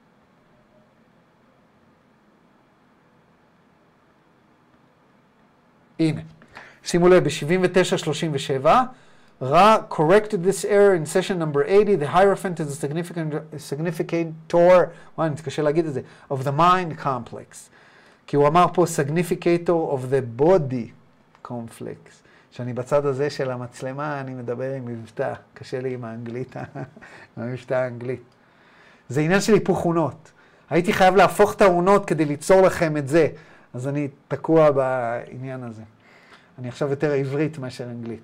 הנה, שימו לב, ב-שבעים ותשע שלושים ושבע, Ra corrected this error in session number eighty, the Hierophant is a significant, significator, וואי, נתקשה להגיד את זה, of the mind complex. כי הוא אמר פה significator of the body complex. שאני בצד הזה של המצלמה, אני מדבר עם מבטא. קשה לי עם האנגלית, עם המבטא האנגלית. זה עניין של היפוך אונות. הייתי חייב להפוך את האונות כדי ליצור לכם את זה. אז אני תקוע בעניין הזה. אני עכשיו יותר עברית מאשר אנגלית.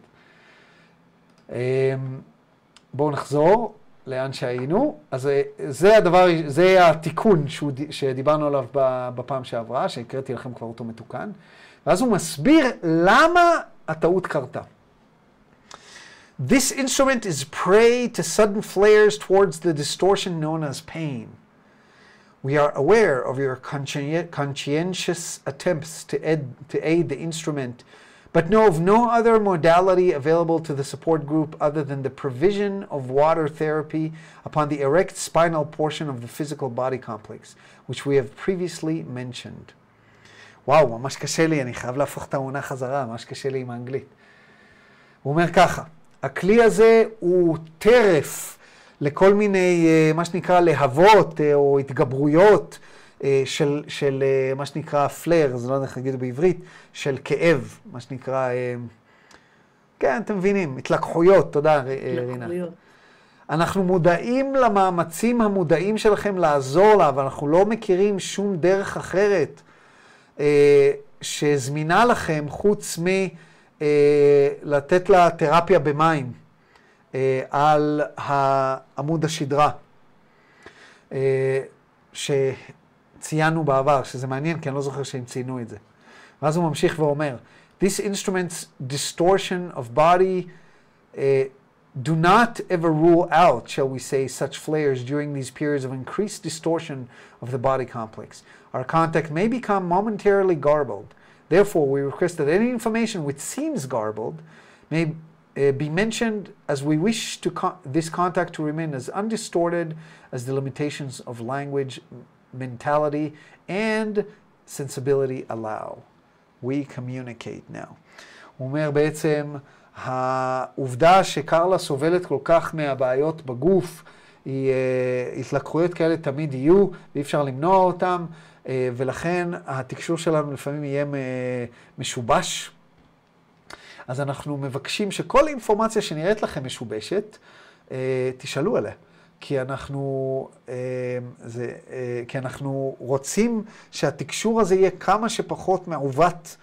בואו נחזור לאן שהיינו. אז זה הדבר, זה התיקון שדיברנו עליו בפעם שעברה, שהקראתי לכם כבר אותו מתוקן. ואז הוא מסביר למה הטעות קרתה. This instrument is prey to sudden flares towards the distortion known as pain. We are aware of your conscientious attempts to aid, to aid the instrument, but know of no other modality available to the support group other than the provision of water therapy upon the erect spinal portion of the physical body complex, which we have previously mentioned. וואו, ממש קשה לי, אני חייב להפוך את העונה חזרה, ממש קשה לי עם האנגלית. הוא אומר ככה, הכלי הזה הוא טרף לכל מיני, מה שנקרא, להבות או התגברויות של, של מה שנקרא פלר, זה לא יודע איך להגיד בעברית, של כאב, מה שנקרא, כן, אתם מבינים, התלקחויות, תודה רינה. אנחנו מודעים למאמצים המודעים שלכם לעזור לה, אבל אנחנו לא מכירים שום דרך אחרת שזמינה לכם חוץ מלתת לה תרפיה במים על עמוד השדרה. ציינו בעבר, שזה מעניין, כי אני לא זוכר שהם ציינו את זה. ואז הוא ממשיך ואומר, This instrument's distortion of body uh, do not ever rule out, shall we say, such flares during these periods of increased distortion of the body complex. Our contact may become momentarily garbled. Therefore, we request that any information which seems garbled may uh, be mentioned as we wish to con this contact to remain as undistorted as the limitations of language, mentality, and sensibility allow. We communicate now. הוא אומר בעצם, העובדה שקרלה סובלת כל כך מהבעיות בגוף, היא, התלקחויות כאלה תמיד יהיו, ואי אפשר למנוע אותם, ולכן התקשור שלנו לפעמים יהיה משובש. אז אנחנו מבקשים שכל אינפורמציה שנראית לכם משובשת, תשאלו עליה. כי אנחנו, זה, כי אנחנו רוצים שהתקשור הזה יהיה כמה שפחות מעוות,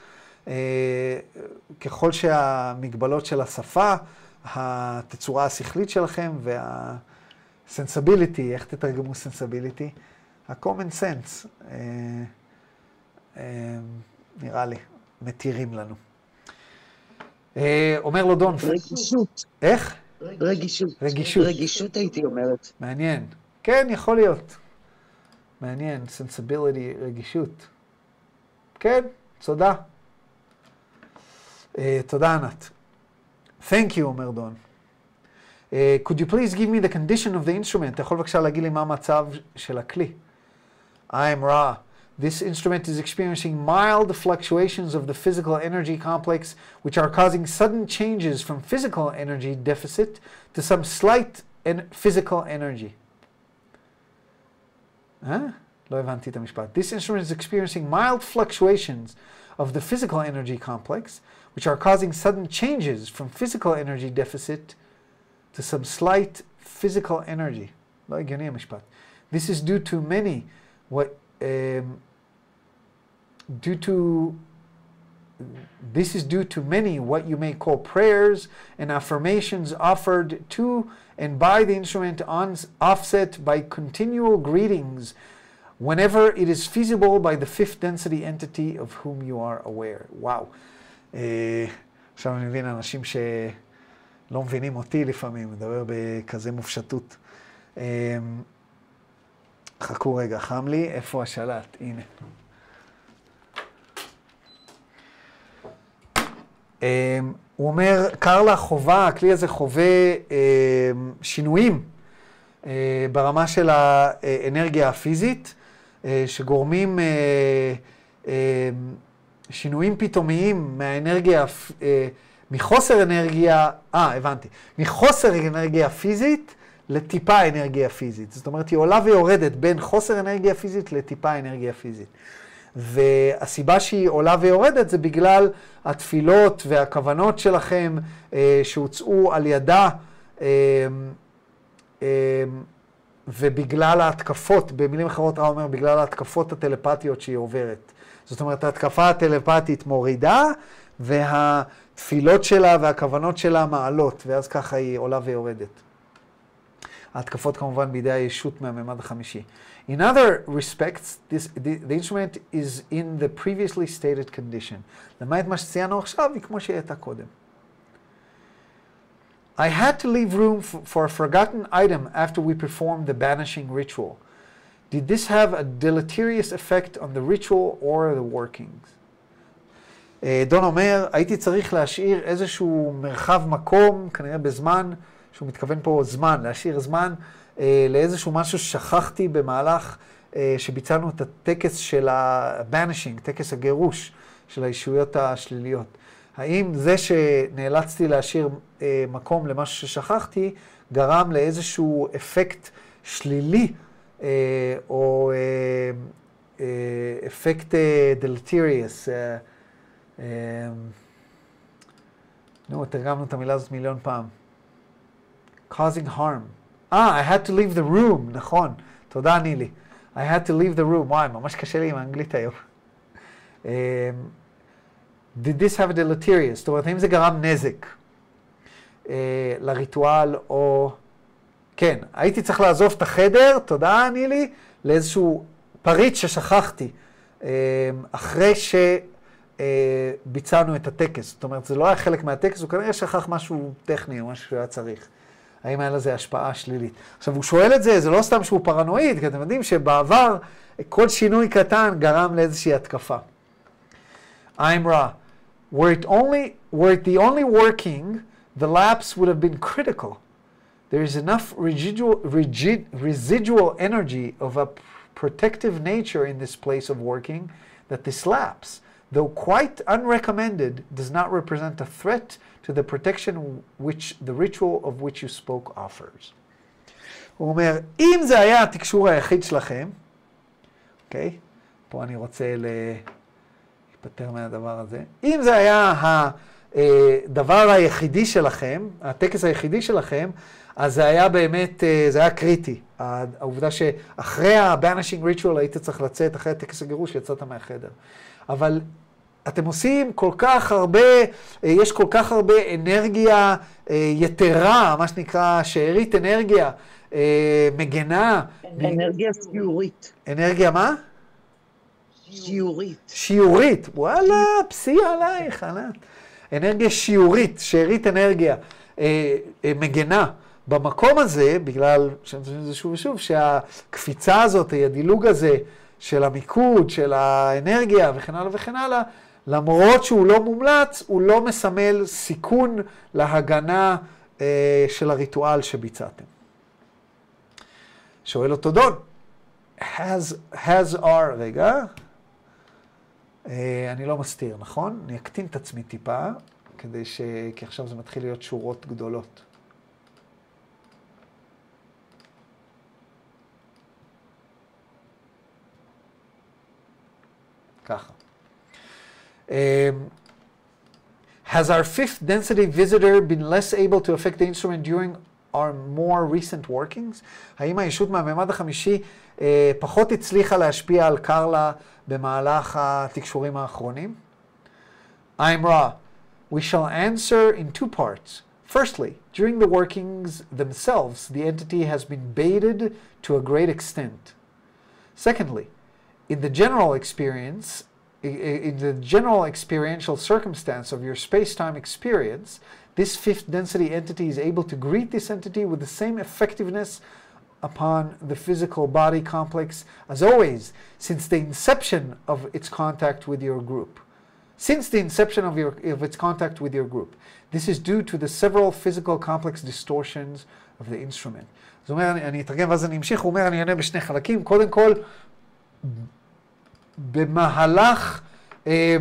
ככל שהמגבלות של השפה, התצורה השכלית שלכם וה-sensibility, איך תתרגמו sensibility? ה-common sense, נראה לי, מתירים לנו. אומר לו דון. רגישות. איך? רגישות. רגישות. רגישות הייתי אומרת. מעניין. כן, יכול להיות. מעניין, sensibility, רגישות. כן, תודה. Uh, תודה, ענת. Thank you, אומר דון. Uh, could you please give me the condition of the instrument? אתה יכול בבקשה להגיד לי מה המצב של הכלי. I am Ra. This instrument is experiencing mild fluctuations of the physical energy complex, which are causing sudden changes from physical energy deficit to some slight en physical energy. Huh? לא הבנתי את המשפט. This instrument is experiencing mild fluctuations of the physical energy complex, which are causing sudden changes from physical energy deficit to some slight physical energy. לא הגיוני המשפט. This is due to many what um, due to this is due to many what you may call prayers and affirmations offered to and by the instrument on, offset by continual greetings whenever it is feasible by the fifth density entity of whom you are aware. וואו. עכשיו אני מבין אנשים שלא מבינים אותי לפעמים, מדבר בכזה מופשטות. חכו רגע, חם לי, איפה השלט? הנה. הוא אומר, קרלה חובה, הכלי הזה חווה שינויים ברמה של האנרגיה הפיזית, שגורמים שינויים פתאומיים מהאנרגיה, מחוסר אנרגיה, אה, הבנתי, מחוסר אנרגיה פיזית לטיפה אנרגיה פיזית. זאת אומרת, היא עולה ויורדת בין חוסר אנרגיה פיזית לטיפה אנרגיה פיזית. והסיבה שהיא עולה ויורדת זה בגלל התפילות והכוונות שלכם אה, שהוצאו על ידה, אה, אה, ובגלל ההתקפות, במילים אחרות רע אומר, בגלל ההתקפות הטלפתיות שהיא עוברת. זאת אומרת, ההתקפה הטלפתית מורידה, והתפילות שלה והכוונות שלה מעלות, ואז ככה היא עולה ויורדת. ההתקפות כמובן בידי הישות מהממד החמישי. In other respects, this, the, the instrument is in the previously stated condition. למעט מה שציינו עכשיו, היא כמו שהייתה קודם. I had to leave room for, for a forgotten item after we performed the banishing ritual. Did this have a deleterious effect on the ritual or the workings? דון אומר, הייתי צריך להשאיר איזשהו מרחב מקום, כנראה בזמן, שהוא מתכוון פה זמן, להשאיר זמן, לאיזשהו משהו ששכחתי במהלך שביצענו את הטקס של ה-banishing, טקס הגירוש של הישויות השליליות. האם זה שנאלצתי להשאיר מקום למשהו ששכחתי, גרם לאיזשהו אפקט שלילי, או אפקט deleterious. נו, תרגמנו את המילה הזאת מיליון פעם. causing harm. אה, I had to leave the room, נכון. תודה, נילי. I had to leave the room. וואי, ממש קשה לי עם האנגלית היום. Um, did this have a deleterious? זאת אומרת, האם זה גרם נזק uh, לריטואל או... כן, הייתי צריך לעזוב את החדר, תודה, נילי, לאיזשהו פ... פריט ששכחתי, אחרי שביצענו את הטקס. זאת אומרת, זה לא היה חלק מהטקס, הוא כנראה שכח משהו טכני או משהו שהיה צריך. האם היה לזה השפעה שלילית? עכשיו, הוא שואל את זה, זה לא סתם שהוא פרנואיד, כי אתם יודעים שבעבר כל שינוי קטן גרם לאיזושהי התקפה. Imra, were it only, were it the only working, the lapse would have been critical. There is enough residual, rigid, residual energy of a protective nature in this place of working that this lapse, though quite unrecommended, does not represent a threat to the protection which the ritual of which you spoke offers. הוא אומר, אם זה היה התקשור היחיד שלכם, אוקיי? פה אני רוצה להיפטר מהדבר הזה. אם זה היה הדבר היחידי שלכם, הטקס היחידי שלכם, אז זה היה באמת, זה היה קריטי. העובדה שאחרי ה-banishing ritual היית צריך לצאת, אחרי הטקס הגירוש יצאת מהחדר. אבל אתם עושים כל כך הרבה, יש כל כך הרבה אנרגיה יתרה, מה שנקרא שארית אנרגיה, מגנה. אנרגיה שיעורית. אנרגיה מה? שיעורית. שיעורית, וואלה, פסי עלייך, ענת. אנרגיה שיעורית, שארית אנרגיה, מגנה. במקום הזה, בגלל, שאני חושב שזה שוב ושוב, שהקפיצה הזאת, הדילוג הזה של המיקוד, של האנרגיה וכן הלאה וכן הלאה, למרות שהוא לא מומלץ, הוא לא מסמל סיכון להגנה אה, של הריטואל שביצעתם. שואל אותו דון, has, has our, רגע, אה, אני לא מסתיר, נכון? אני אקטין את עצמי טיפה, כדי ש... כי עכשיו זה מתחיל להיות שורות גדולות. ככה. Um, has our fifth density visitor been less able to affect the instrument during our more recent workings? האם הישות מהממד החמישי uh, פחות הצליחה להשפיע על קרלה במהלך התקשורים האחרונים? Imra, we shall answer in two parts. Firstly, during the workings themselves, the entity has been baited to a great extent. Secondly, in the general experience, in the general experiential circumstance of your space-time experience, this fifth density entity is able to greet this entity with the same effectiveness upon the physical body complex as always, since the inception of its contact with your group. Since the inception of, your, of its contact with your group. This is due to the several physical complex distortions of the instrument. זאת אומרת, אני, אני אתרגם ואז אני אמשיך, הוא אומר, אני אענה בשני חלקים. קודם כל, במהלך אה,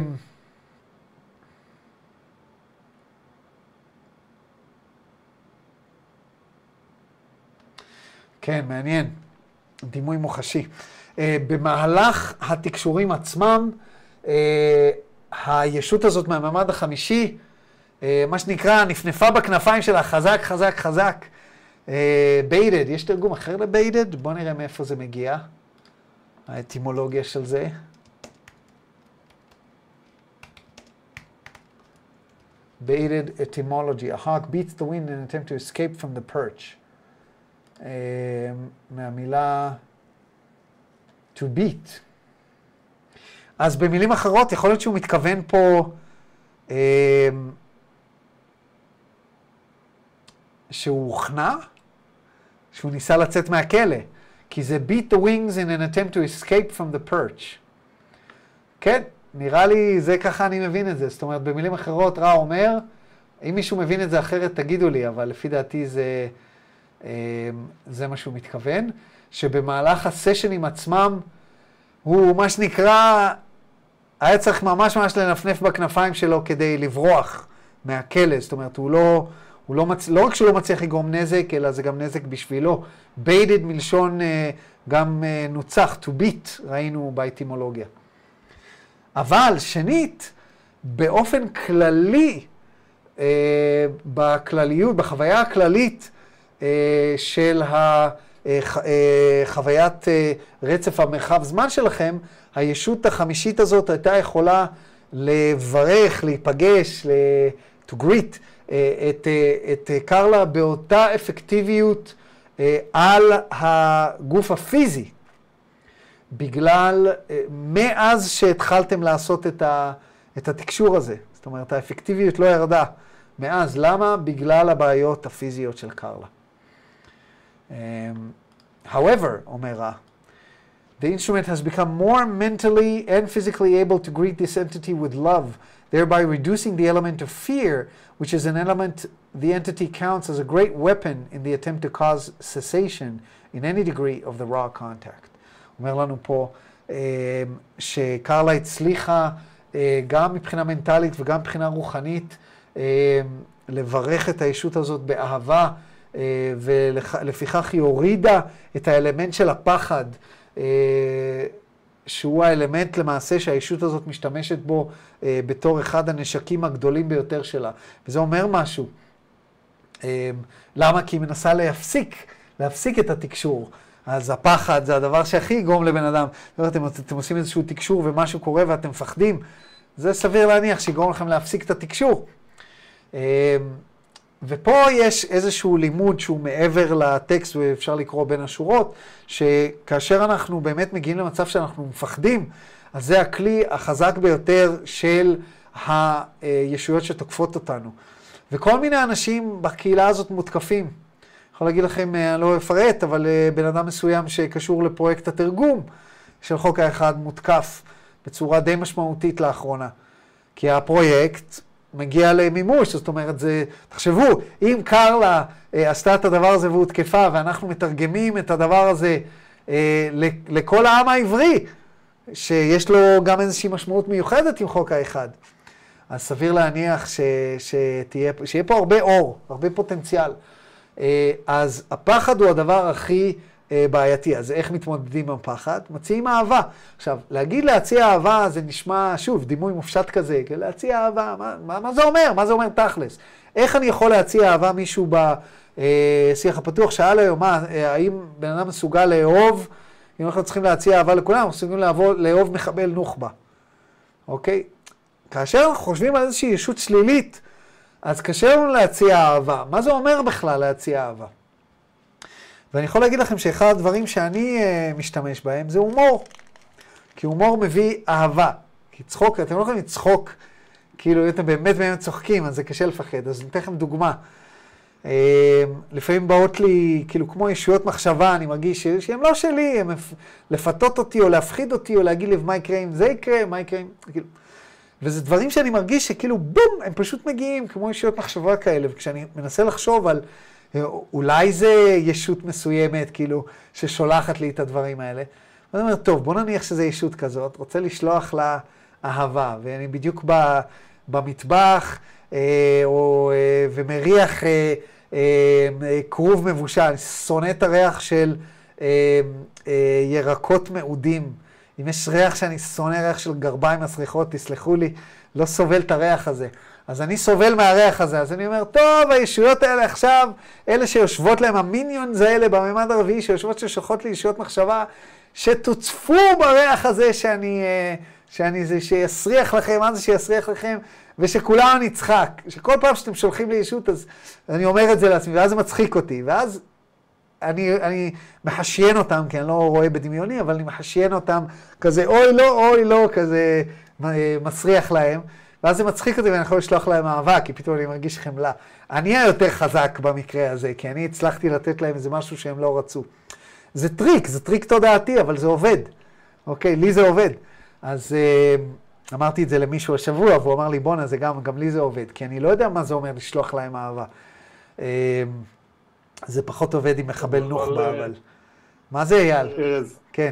כן, מעניין, דימוי מוחשי. אה, במהלך התקשורים עצמם, אה, הישות הזאת מהממד החמישי, אה, מה שנקרא, נפנפה בכנפיים שלה, חזק, חזק, חזק. אה, ביידד, יש תרגום אחר לביידד? בואו נראה מאיפה זה מגיע. האטימולוגיה של זה. Baited etymology. A hawk beats the wind in an attempt to escape from the perch. Uh, מהמילה to beat. אז במילים אחרות, יכול להיות שהוא מתכוון פה uh, שהוא הוכנע, שהוא ניסה לצאת מהכלא. כי זה beat the wings in an attempt to escape from the perch. כן, נראה לי, זה ככה אני מבין את זה. זאת אומרת, במילים אחרות, רע אומר, אם מישהו מבין את זה אחרת, תגידו לי, אבל לפי דעתי זה, זה מה שהוא מתכוון, שבמהלך הסשנים עצמם, הוא מה שנקרא, היה צריך ממש ממש לנפנף בכנפיים שלו כדי לברוח מהכלא. זאת אומרת, הוא לא... הוא לא, מצ... לא רק שהוא לא מצליח לגרום נזק, אלא זה גם נזק בשבילו. baited מלשון uh, גם uh, נוצח, to beat, ראינו באטימולוגיה. אבל שנית, באופן כללי, uh, בכלליות, בחוויה הכללית uh, של החוויית uh, uh, רצף המרחב זמן שלכם, הישות החמישית הזאת הייתה יכולה לברך, להיפגש, to greet, את, את קרלה באותה אפקטיביות על הגוף הפיזי. בגלל, מאז שהתחלתם לעשות את, ה, את התקשור הזה. זאת אומרת, האפקטיביות לא ירדה. מאז, למה? בגלל הבעיות הפיזיות של קרלה. Um, however, אומר רע, the instrument has become more mentally and physically able to greet this entity with love, thereby reducing the element of fear, which is an element the entity counts as a great weapon in the attempt to cause cessation in any degree of the raw contact. אומר לנו פה um, שקרלה הצליחה um, גם מבחינה מנטלית וגם מבחינה רוחנית um, לברך את הישות הזאת באהבה, uh, ולפיכך היא הורידה את האלמנט של הפחד, uh, שהוא האלמנט למעשה שהישות הזאת משתמשת בו uh, בתור אחד הנשקים הגדולים ביותר שלה. וזה אומר משהו. Um, למה? כי היא מנסה להפסיק, להפסיק את התקשור. אז הפחד זה הדבר שהכי יגרום לבן אדם. אתם, אתם עושים איזשהו תקשור ומשהו קורה ואתם מפחדים, זה סביר להניח שיגרום לכם להפסיק את התקשור. ופה יש איזשהו לימוד שהוא מעבר לטקסט ואפשר לקרוא בין השורות, שכאשר אנחנו באמת מגיעים למצב שאנחנו מפחדים, אז זה הכלי החזק ביותר של הישויות שתוקפות אותנו. וכל מיני אנשים בקהילה הזאת מותקפים. אני יכול להגיד לכם, אני לא אפרט, אבל בן אדם מסוים שקשור לפרויקט התרגום של חוק האחד מותקף בצורה די משמעותית לאחרונה. כי הפרויקט מגיע למימוש, זאת אומרת, זה, תחשבו, אם קרלה עשתה את הדבר הזה והותקפה, ואנחנו מתרגמים את הדבר הזה לכל העם העברי, שיש לו גם איזושהי משמעות מיוחדת עם חוק האחד, אז סביר להניח ש, שתהיה, שיהיה פה הרבה אור, הרבה פוטנציאל. אז הפחד הוא הדבר הכי בעייתי. אז איך מתמודדים עם הפחד? מציעים אהבה. עכשיו, להגיד להציע אהבה זה נשמע, שוב, דימוי מופשט כזה, להציע אהבה, מה, מה, מה זה אומר? מה זה אומר תכלס? איך אני יכול להציע אהבה? מישהו בשיח הפתוח שאל היום, מה, האם בן אדם מסוגל לאהוב? אם אנחנו צריכים להציע אהבה לכולם, אנחנו צריכים לאהוב מחבל נוח'בה. אוקיי? כאשר אנחנו חושבים על איזושהי ישות שלילית, אז קשה לנו להציע אהבה. מה זה אומר בכלל להציע אהבה? ואני יכול להגיד לכם שאחד הדברים שאני uh, משתמש בהם זה הומור. כי הומור מביא אהבה. כי צחוק, אתם לא יכולים לצחוק, כאילו אתם באמת באמת צוחקים, אז זה קשה לפחד. אז ניתן לכם דוגמה. Uh, לפעמים באות לי, כאילו כמו ישויות מחשבה, אני מרגיש שהן לא שלי, הן לפתות אותי או להפחיד אותי או להגיד לי מה יקרה אם זה יקרה, מה יקרה אם... כאילו... וזה דברים שאני מרגיש שכאילו בום, הם פשוט מגיעים כמו ישויות מחשבה כאלה, וכשאני מנסה לחשוב על אולי זה ישות מסוימת, כאילו, ששולחת לי את הדברים האלה, ואני אומר, טוב, בוא נניח שזה ישות כזאת, רוצה לשלוח לה אהבה, ואני בדיוק ב, במטבח, אה, או, אה, ומריח אה, אה, קרוב מבושל, אני שונא את הריח של אה, אה, ירקות מעודים, אם יש ריח שאני שונא, ריח של גרביים מסריחות, תסלחו לי, לא סובל את הריח הזה. אז אני סובל מהריח הזה, אז אני אומר, טוב, הישויות האלה עכשיו, אלה שיושבות להם, המיניונס האלה בממד הרביעי, שיושבות ששולחות לי ישויות מחשבה, שתוצפו בריח הזה שאני, שאני זה, שיסריח לכם, מה זה שיסריח לכם, ושכולם נצחק. שכל פעם שאתם שולחים לי ישות, אז אני אומר את זה לעצמי, ואז זה מצחיק אותי, ואז אני, אני מחשיין אותם, כי אני לא רואה בדמיוני, אבל אני מחשיין אותם כזה, אוי לא, אוי לא, כזה מסריח להם. ואז זה מצחיק אותי ואני יכול לשלוח להם אהבה, כי פתאום אני מרגיש חמלה. אני אהיה יותר חזק במקרה הזה, כי אני הצלחתי לתת להם איזה משהו שהם לא רצו. זה טריק, זה טריק תודעתי, אבל זה עובד. אוקיי, לי זה עובד. אז אה, אמרתי את זה למישהו השבוע, והוא אמר לי, בונה, זה גם, גם לי זה עובד, כי אני לא יודע מה זה אומר לשלוח להם אהבה. אה, זה פחות עובד עם מחבל נוח'בה, אבל... מה זה, אייל? ארז. כן.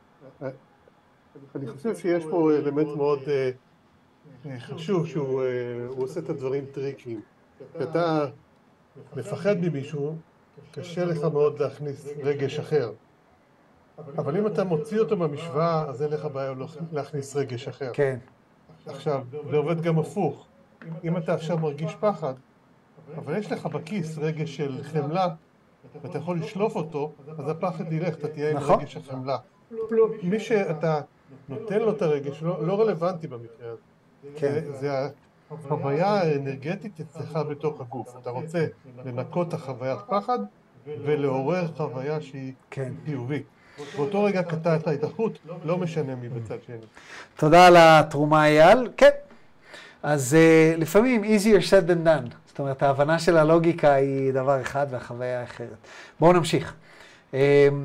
אני חושב שיש פה אלמנט מאוד חשוב, שהוא עושה את הדברים טריקיים. כשאתה מפחד ממישהו, קשה לך מאוד להכניס רגש אחר. אבל אם אתה מוציא אותו מהמשוואה, אז אין לך בעיה להכניס רגש אחר. כן. עכשיו, זה עובד גם הפוך. אם אתה עכשיו מרגיש פחד, אבל יש לך בכיס רגש של חמלה, ואתה יכול לשלוף אותו, אז הפחד ילך, אתה תהיה עם רגש החמלה. מי שאתה נותן לו את הרגש, לא, לא רלוונטי במקרה הזה. כן. זה, זה החוויה האנרגטית אצלך בתוך הגוף. אתה רוצה לנקות את החוויית פחד ולעורר חוויה שהיא כן. חיובית. באותו רגע קטע את ההתאחדות, לא משנה מי בצד שני. תודה על התרומה אייל. כן. אז uh, לפעמים easier said than done. זאת אומרת, ההבנה של הלוגיקה היא דבר אחד והחוויה אחרת. בואו נמשיך. Um,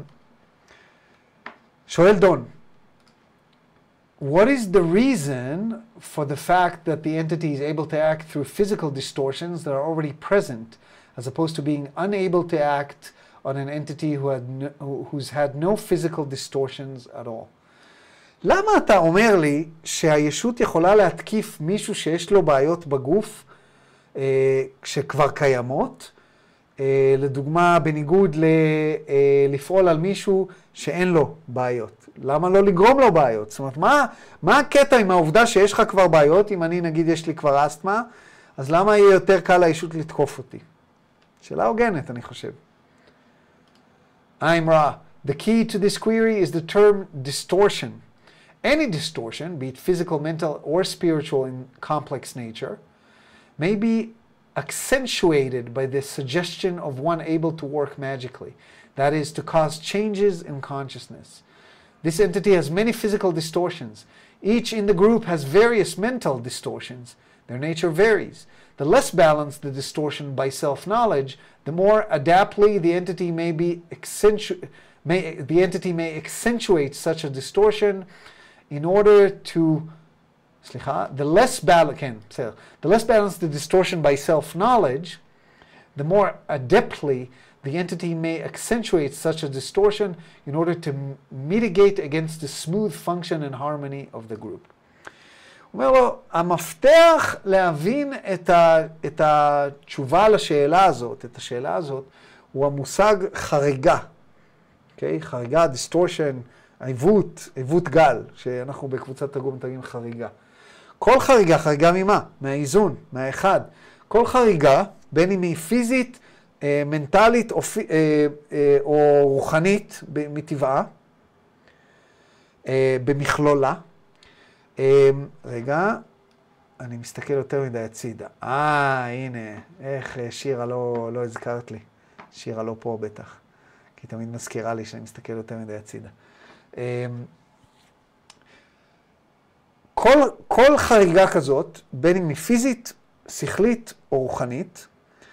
שואל דון, what is the reason for the fact that the entity is able to act through physical distortions that are already present, as opposed to being unable to act on an entity who had no, who's had no physical distortions at all? למה אתה אומר לי שהישות יכולה להתקיף מישהו שיש לו בעיות בגוף אה, שכבר קיימות, אה, לדוגמה בניגוד ל, אה, לפעול על מישהו שאין לו בעיות? למה לא לגרום לו בעיות? זאת אומרת, מה, מה הקטע עם העובדה שיש לך כבר בעיות? אם אני נגיד יש לי כבר אסתמה, אז למה יהיה יותר קל לישות לתקוף אותי? שאלה הוגנת, אני חושב. I'm raw. The key to this query is the term distortion. Any distortion, be it physical, mental, or spiritual in complex nature, may be accentuated by the suggestion of one able to work magically. That is, to cause changes in consciousness. This entity has many physical distortions. Each in the group has various mental distortions. Their nature varies. The less balanced the distortion by self-knowledge, the more adaptly the entity may be accentu- may, the entity may accentuate such a distortion in order to, סליחה, the less balanced, כן, בסדר, the less balanced the distortion by self-knowledge, the more adeptly the entity may accentuate such a distortion in order to mitigate against the smooth function and harmony of the group. הוא אומר לו, המפתח להבין את, ה, את התשובה לשאלה הזאת, את השאלה הזאת, הוא המושג חריגה. Okay? חריגה, distortion, עיוות, עיוות גל, שאנחנו בקבוצת תרגום מתרגמים חריגה. כל חריגה, חריגה ממה? מהאיזון, מהאחד. כל חריגה, בין אם היא פיזית, מנטלית או, או רוחנית מטבעה, במכלולה. רגע, אני מסתכל יותר מדי הצידה. אה, הנה, איך שירה לא, לא הזכרת לי. שירה לא פה בטח, כי תמיד מזכירה לי שאני מסתכל יותר מדי הצידה. כל, כל חריגה כזאת, בין אם היא פיזית, שכלית או רוחנית,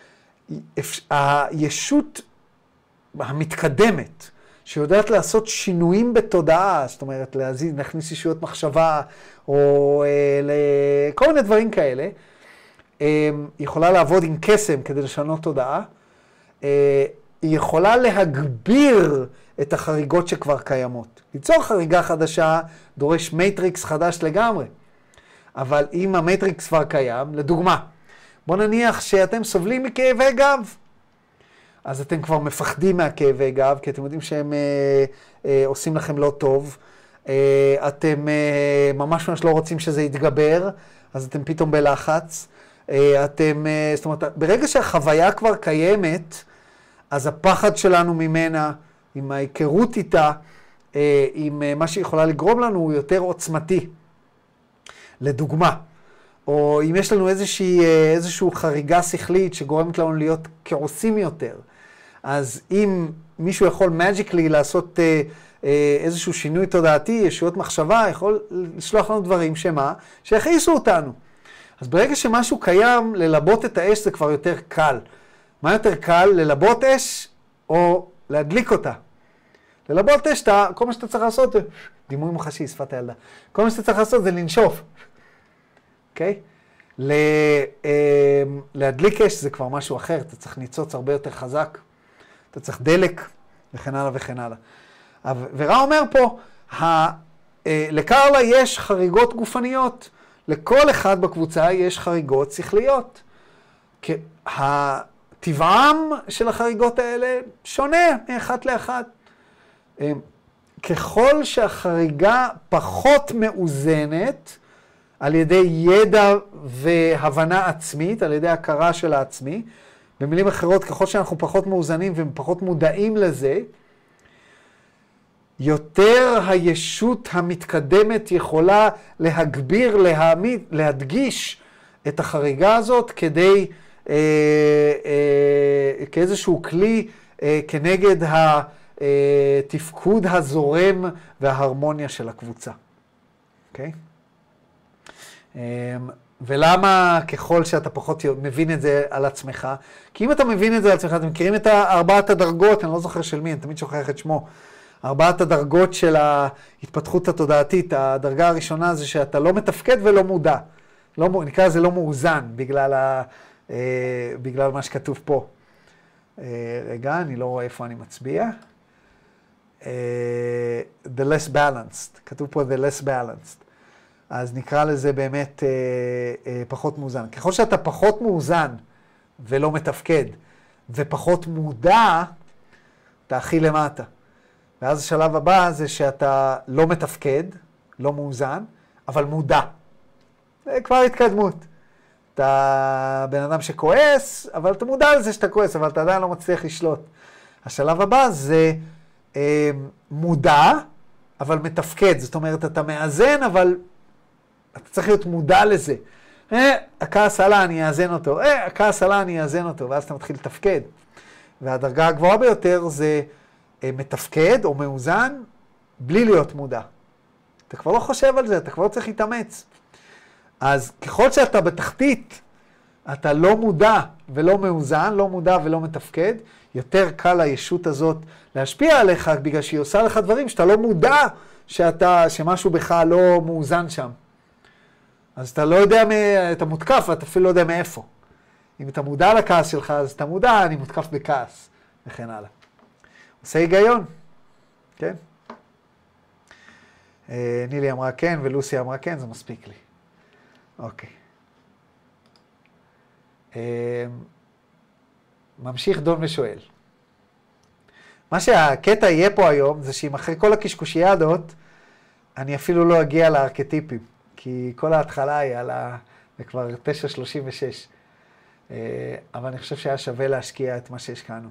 הישות המתקדמת, שיודעת לעשות שינויים בתודעה, זאת אומרת, להזיז, להכניס ישויות מחשבה, או אה, לכל מיני דברים כאלה, אה, יכולה לעבוד עם קסם כדי לשנות תודעה, אה, היא יכולה להגביר את החריגות שכבר קיימות. ליצור חריגה חדשה דורש מטריקס חדש לגמרי, אבל אם המטריקס כבר קיים, לדוגמה, בוא נניח שאתם סובלים מכאבי גב, אז אתם כבר מפחדים מהכאבי גב, כי אתם יודעים שהם אה, אה, עושים לכם לא טוב. אה, אתם אה, ממש ממש לא רוצים שזה יתגבר, אז אתם פתאום בלחץ. אה, אתם, אה, זאת אומרת, ברגע שהחוויה כבר קיימת, אז הפחד שלנו ממנה, עם ההיכרות איתה, אה, עם אה, מה שיכולה לגרום לנו, הוא יותר עוצמתי. לדוגמה, או אם יש לנו איזושהי, איזושהי חריגה שכלית שגורמת לנו להיות כעוסים יותר, אז אם מישהו יכול magically לעשות אה, אה, איזשהו שינוי תודעתי, ישויות מחשבה, יכול לשלוח לנו דברים שמה, שיכעיסו אותנו. אז ברגע שמשהו קיים, ללבות את האש זה כבר יותר קל. מה יותר קל? ללבות אש או להדליק אותה. ללבות אש, אתה, כל מה שאתה צריך לעשות, דימוי מוחשי, שפת הילדה, כל מה שאתה צריך לעשות זה לנשוף. אוקיי? להדליק אש זה כבר משהו אחר, אתה צריך ניצוץ הרבה יותר חזק, אתה צריך דלק, וכן הלאה וכן הלאה. ורע אומר פה, לקרלה יש חריגות גופניות, לכל אחד בקבוצה יש חריגות שכליות. הטבעם של החריגות האלה שונה מאחת לאחת. ככל שהחריגה פחות מאוזנת, על ידי ידע והבנה עצמית, על ידי הכרה של העצמי. במילים אחרות, ככל שאנחנו פחות מאוזנים ופחות מודעים לזה, יותר הישות המתקדמת יכולה להגביר, להעמיד, להדגיש את החריגה הזאת כדי, אה, אה, כאיזשהו כלי אה, כנגד התפקוד הזורם וההרמוניה של הקבוצה. אוקיי? ולמה ככל שאתה פחות מבין את זה על עצמך? כי אם אתה מבין את זה על עצמך, אתם מכירים את ארבעת הדרגות, אני לא זוכר של מי, אני תמיד שוכח את שמו, ארבעת הדרגות של ההתפתחות התודעתית. הדרגה הראשונה זה שאתה לא מתפקד ולא מודע. לא, נקרא לזה לא מאוזן, בגלל, ה, אה, בגלל מה שכתוב פה. אה, רגע, אני לא רואה איפה אני מצביע. אה, the less balanced, כתוב פה the less balanced. אז נקרא לזה באמת אה, אה, פחות מאוזן. ככל שאתה פחות מאוזן ולא מתפקד, ופחות מודע, אתה הכי למטה. ואז השלב הבא זה שאתה לא מתפקד, לא מאוזן, אבל מודע. זה כבר התקדמות. אתה בן אדם שכועס, אבל אתה מודע לזה שאתה כועס, אבל אתה עדיין לא מצליח לשלוט. השלב הבא זה אה, מודע, אבל מתפקד. זאת אומרת, אתה מאזן, אבל אתה צריך להיות מודע לזה. אה, הכעס עלה, אני אאזן אותו. אה, הכעס עלה, אני אאזן אותו. ואז אתה מתחיל לתפקד. והדרגה הגבוהה ביותר זה אה, מתפקד או מאוזן, בלי להיות מודע. אתה כבר לא חושב על זה, אתה כבר לא צריך להתאמץ. אז ככל שאתה בתחתית, אתה לא מודע ולא מאוזן, לא מודע ולא מתפקד, יותר קל הישות הזאת להשפיע עליך, בגלל שהיא עושה לך דברים שאתה לא מודע שאתה, שמשהו בך לא מאוזן שם. אז אתה לא יודע, אתה מותקף, ואתה אפילו לא יודע מאיפה. אם אתה מודע לכעס שלך, אז אתה מודע, אני מותקף בכעס, וכן הלאה. עושה היגיון, כן? נילי אמרה כן, ולוסי אמרה כן, זה מספיק לי. אוקיי. ממשיך דון ושואל. מה שהקטע יהיה פה היום, זה שאם אחרי כל הקשקושיאדות, אני אפילו לא אגיע לארכטיפים, כי כל ההתחלה היא על ה... זה כבר תשע שלושים ושש. אבל אני חושב שהיה שווה להשקיע את מה שהשקענו.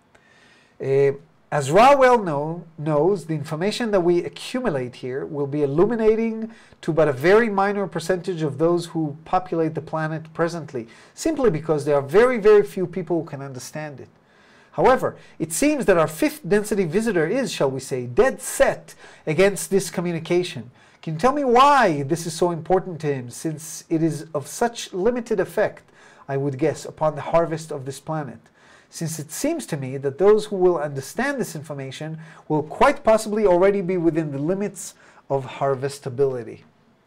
As Ra well know, knows, the information that we accumulate here will be illuminating to but a very minor percentage of those who populate the planet presently, simply because there are very, very few people who can understand it. However, it seems that our fifth density visitor is, shall we say, dead set against this communication. Can you tell me why this is so important to him, since it is of such limited effect, I would guess, upon the harvest of this planet? Since it seems to me that those who will understand this information will quite possibly already be within the limits of harvestability.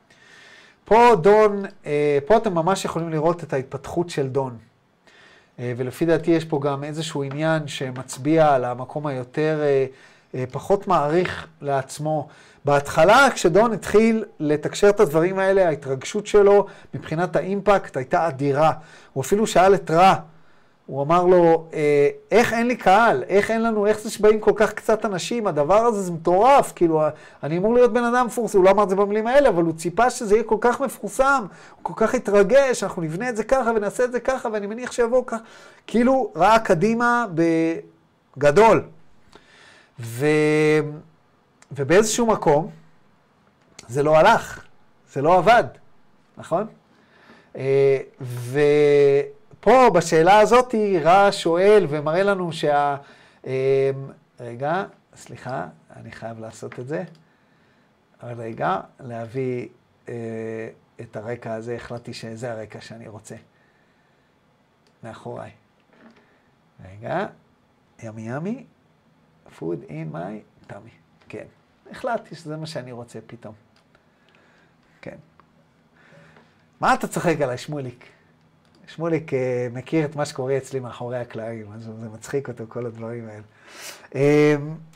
פה דון, פה אתם ממש יכולים לראות את ההתפתחות של דון. ולפי דעתי יש פה גם איזשהו עניין שמצביע על המקום היותר פחות מעריך לעצמו. בהתחלה, כשדון התחיל לתקשר את הדברים האלה, ההתרגשות שלו מבחינת האימפקט הייתה אדירה. הוא אפילו שאל את רע, הוא אמר לו, איך אין לי קהל? איך אין לנו, איך זה שבאים כל כך קצת אנשים? הדבר הזה זה מטורף, כאילו, אני אמור להיות בן אדם מפורסם, הוא לא אמר את זה במילים האלה, אבל הוא ציפה שזה יהיה כל כך מפורסם, הוא כל כך התרגש, אנחנו נבנה את זה ככה ונעשה את זה ככה, ואני מניח שיבוא ככה, כאילו, ראה קדימה בגדול. ו... ובאיזשהו מקום, זה לא הלך, זה לא עבד, נכון? ו... פה בשאלה הזאת רע שואל ומראה לנו שה... רגע, סליחה, אני חייב לעשות את זה. רגע, להביא את הרקע הזה, החלטתי שזה הרקע שאני רוצה. מאחוריי. רגע, ימי ימי, food in my tummy. כן, החלטתי שזה מה שאני רוצה פתאום. כן. מה אתה צוחק עליי, שמוליק? שמוליק מכיר את מה שקורה אצלי מאחורי הקלעים, אז זה מצחיק אותו, כל הדברים האלה.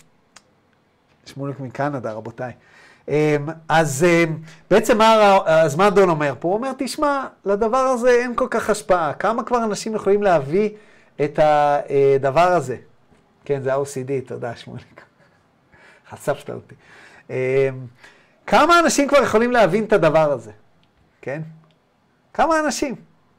שמוליק מקנדה, רבותיי. אז בעצם מה, אז מה דון אומר פה? הוא אומר, תשמע, לדבר הזה אין כל כך השפעה. כמה כבר אנשים יכולים להביא את הדבר הזה? כן, זה ה-או סי די, תודה שמוליק. חשפת אותי. כמה אנשים כבר יכולים להבין את הדבר הזה? כן? כמה אנשים?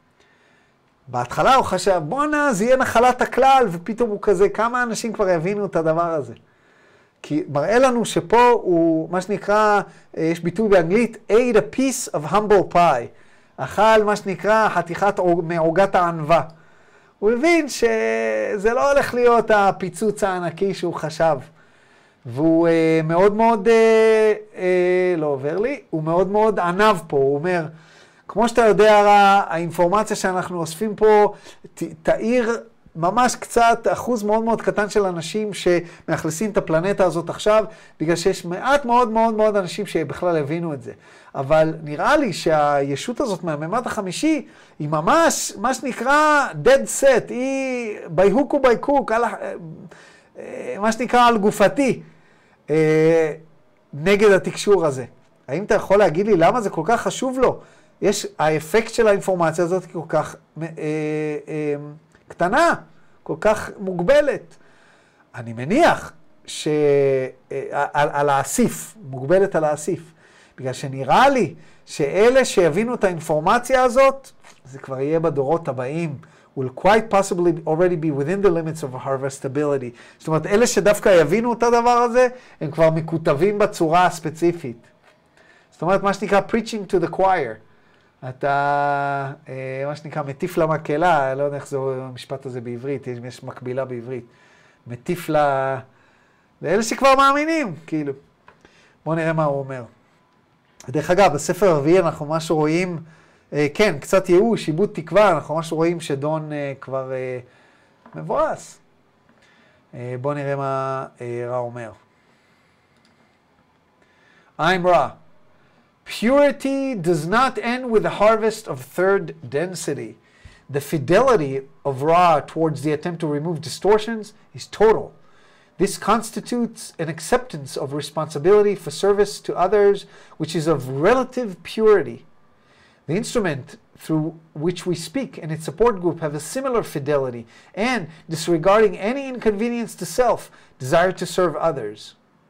בהתחלה הוא חשב, בוא'נה, זה יהיה נחלת הכלל, ופתאום הוא כזה, כמה אנשים כבר יבינו את הדבר הזה. כי מראה לנו שפה הוא, מה שנקרא, יש ביטוי באנגלית, ate a piece of humble pie. אכל מה שנקרא חתיכת מעוגת הענווה. הוא הבין שזה לא הולך להיות הפיצוץ הענקי שהוא חשב. והוא אה, מאוד מאוד, אה, אה, לא עובר לי, הוא מאוד מאוד ענב פה, הוא אומר, כמו שאתה יודע, האינפורמציה שאנחנו אוספים פה, ת, תאיר ממש קצת, אחוז מאוד מאוד קטן של אנשים שמאכלסים את הפלנטה הזאת עכשיו, בגלל שיש מעט מאוד מאוד מאוד אנשים שבכלל הבינו את זה. אבל נראה לי שהישות הזאת מהממד החמישי, היא ממש, מה שנקרא dead set, היא by hook או by cook, על, מה שנקרא על גופתי, נגד התקשור הזה. האם אתה יכול להגיד לי למה זה כל כך חשוב לו? יש, האפקט של האינפורמציה הזאת כל כך אה, אה, קטנה, כל כך מוגבלת. אני מניח ש... על, על האסיף, מוגבלת על האסיף. בגלל שנראה לי שאלה שיבינו את האינפורמציה הזאת, זה כבר יהיה בדורות הבאים, will quite possibly already be within the limits of harvestability. זאת אומרת, אלה שדווקא יבינו את הדבר הזה, הם כבר מקוטבים בצורה הספציפית. זאת אומרת, מה שנקרא preaching to the choir. אתה, מה שנקרא, מטיף למקהלה, לא יודע איך זה המשפט הזה בעברית, יש, יש מקבילה בעברית. מטיף ל... לאלה שכבר מאמינים, כאילו. בואו נראה מה הוא אומר. דרך אגב, בספר הרביעי אנחנו ממש רואים, אה, כן, קצת ייאוש, איבוד תקווה, אנחנו ממש רואים שדון אה, כבר אה, מבואס. אה, בואו נראה מה אה, רע אומר. I'm Ra. Purity does not end with the harvest of third density. The fidelity of Ra towards the attempt to remove distortions is total. This constitutes an acceptance of responsibility for service to others, which is of relative purity. The instrument through which we speak and its support group have a similar fidelity and, disregarding any inconvenience to self, desire to serve others.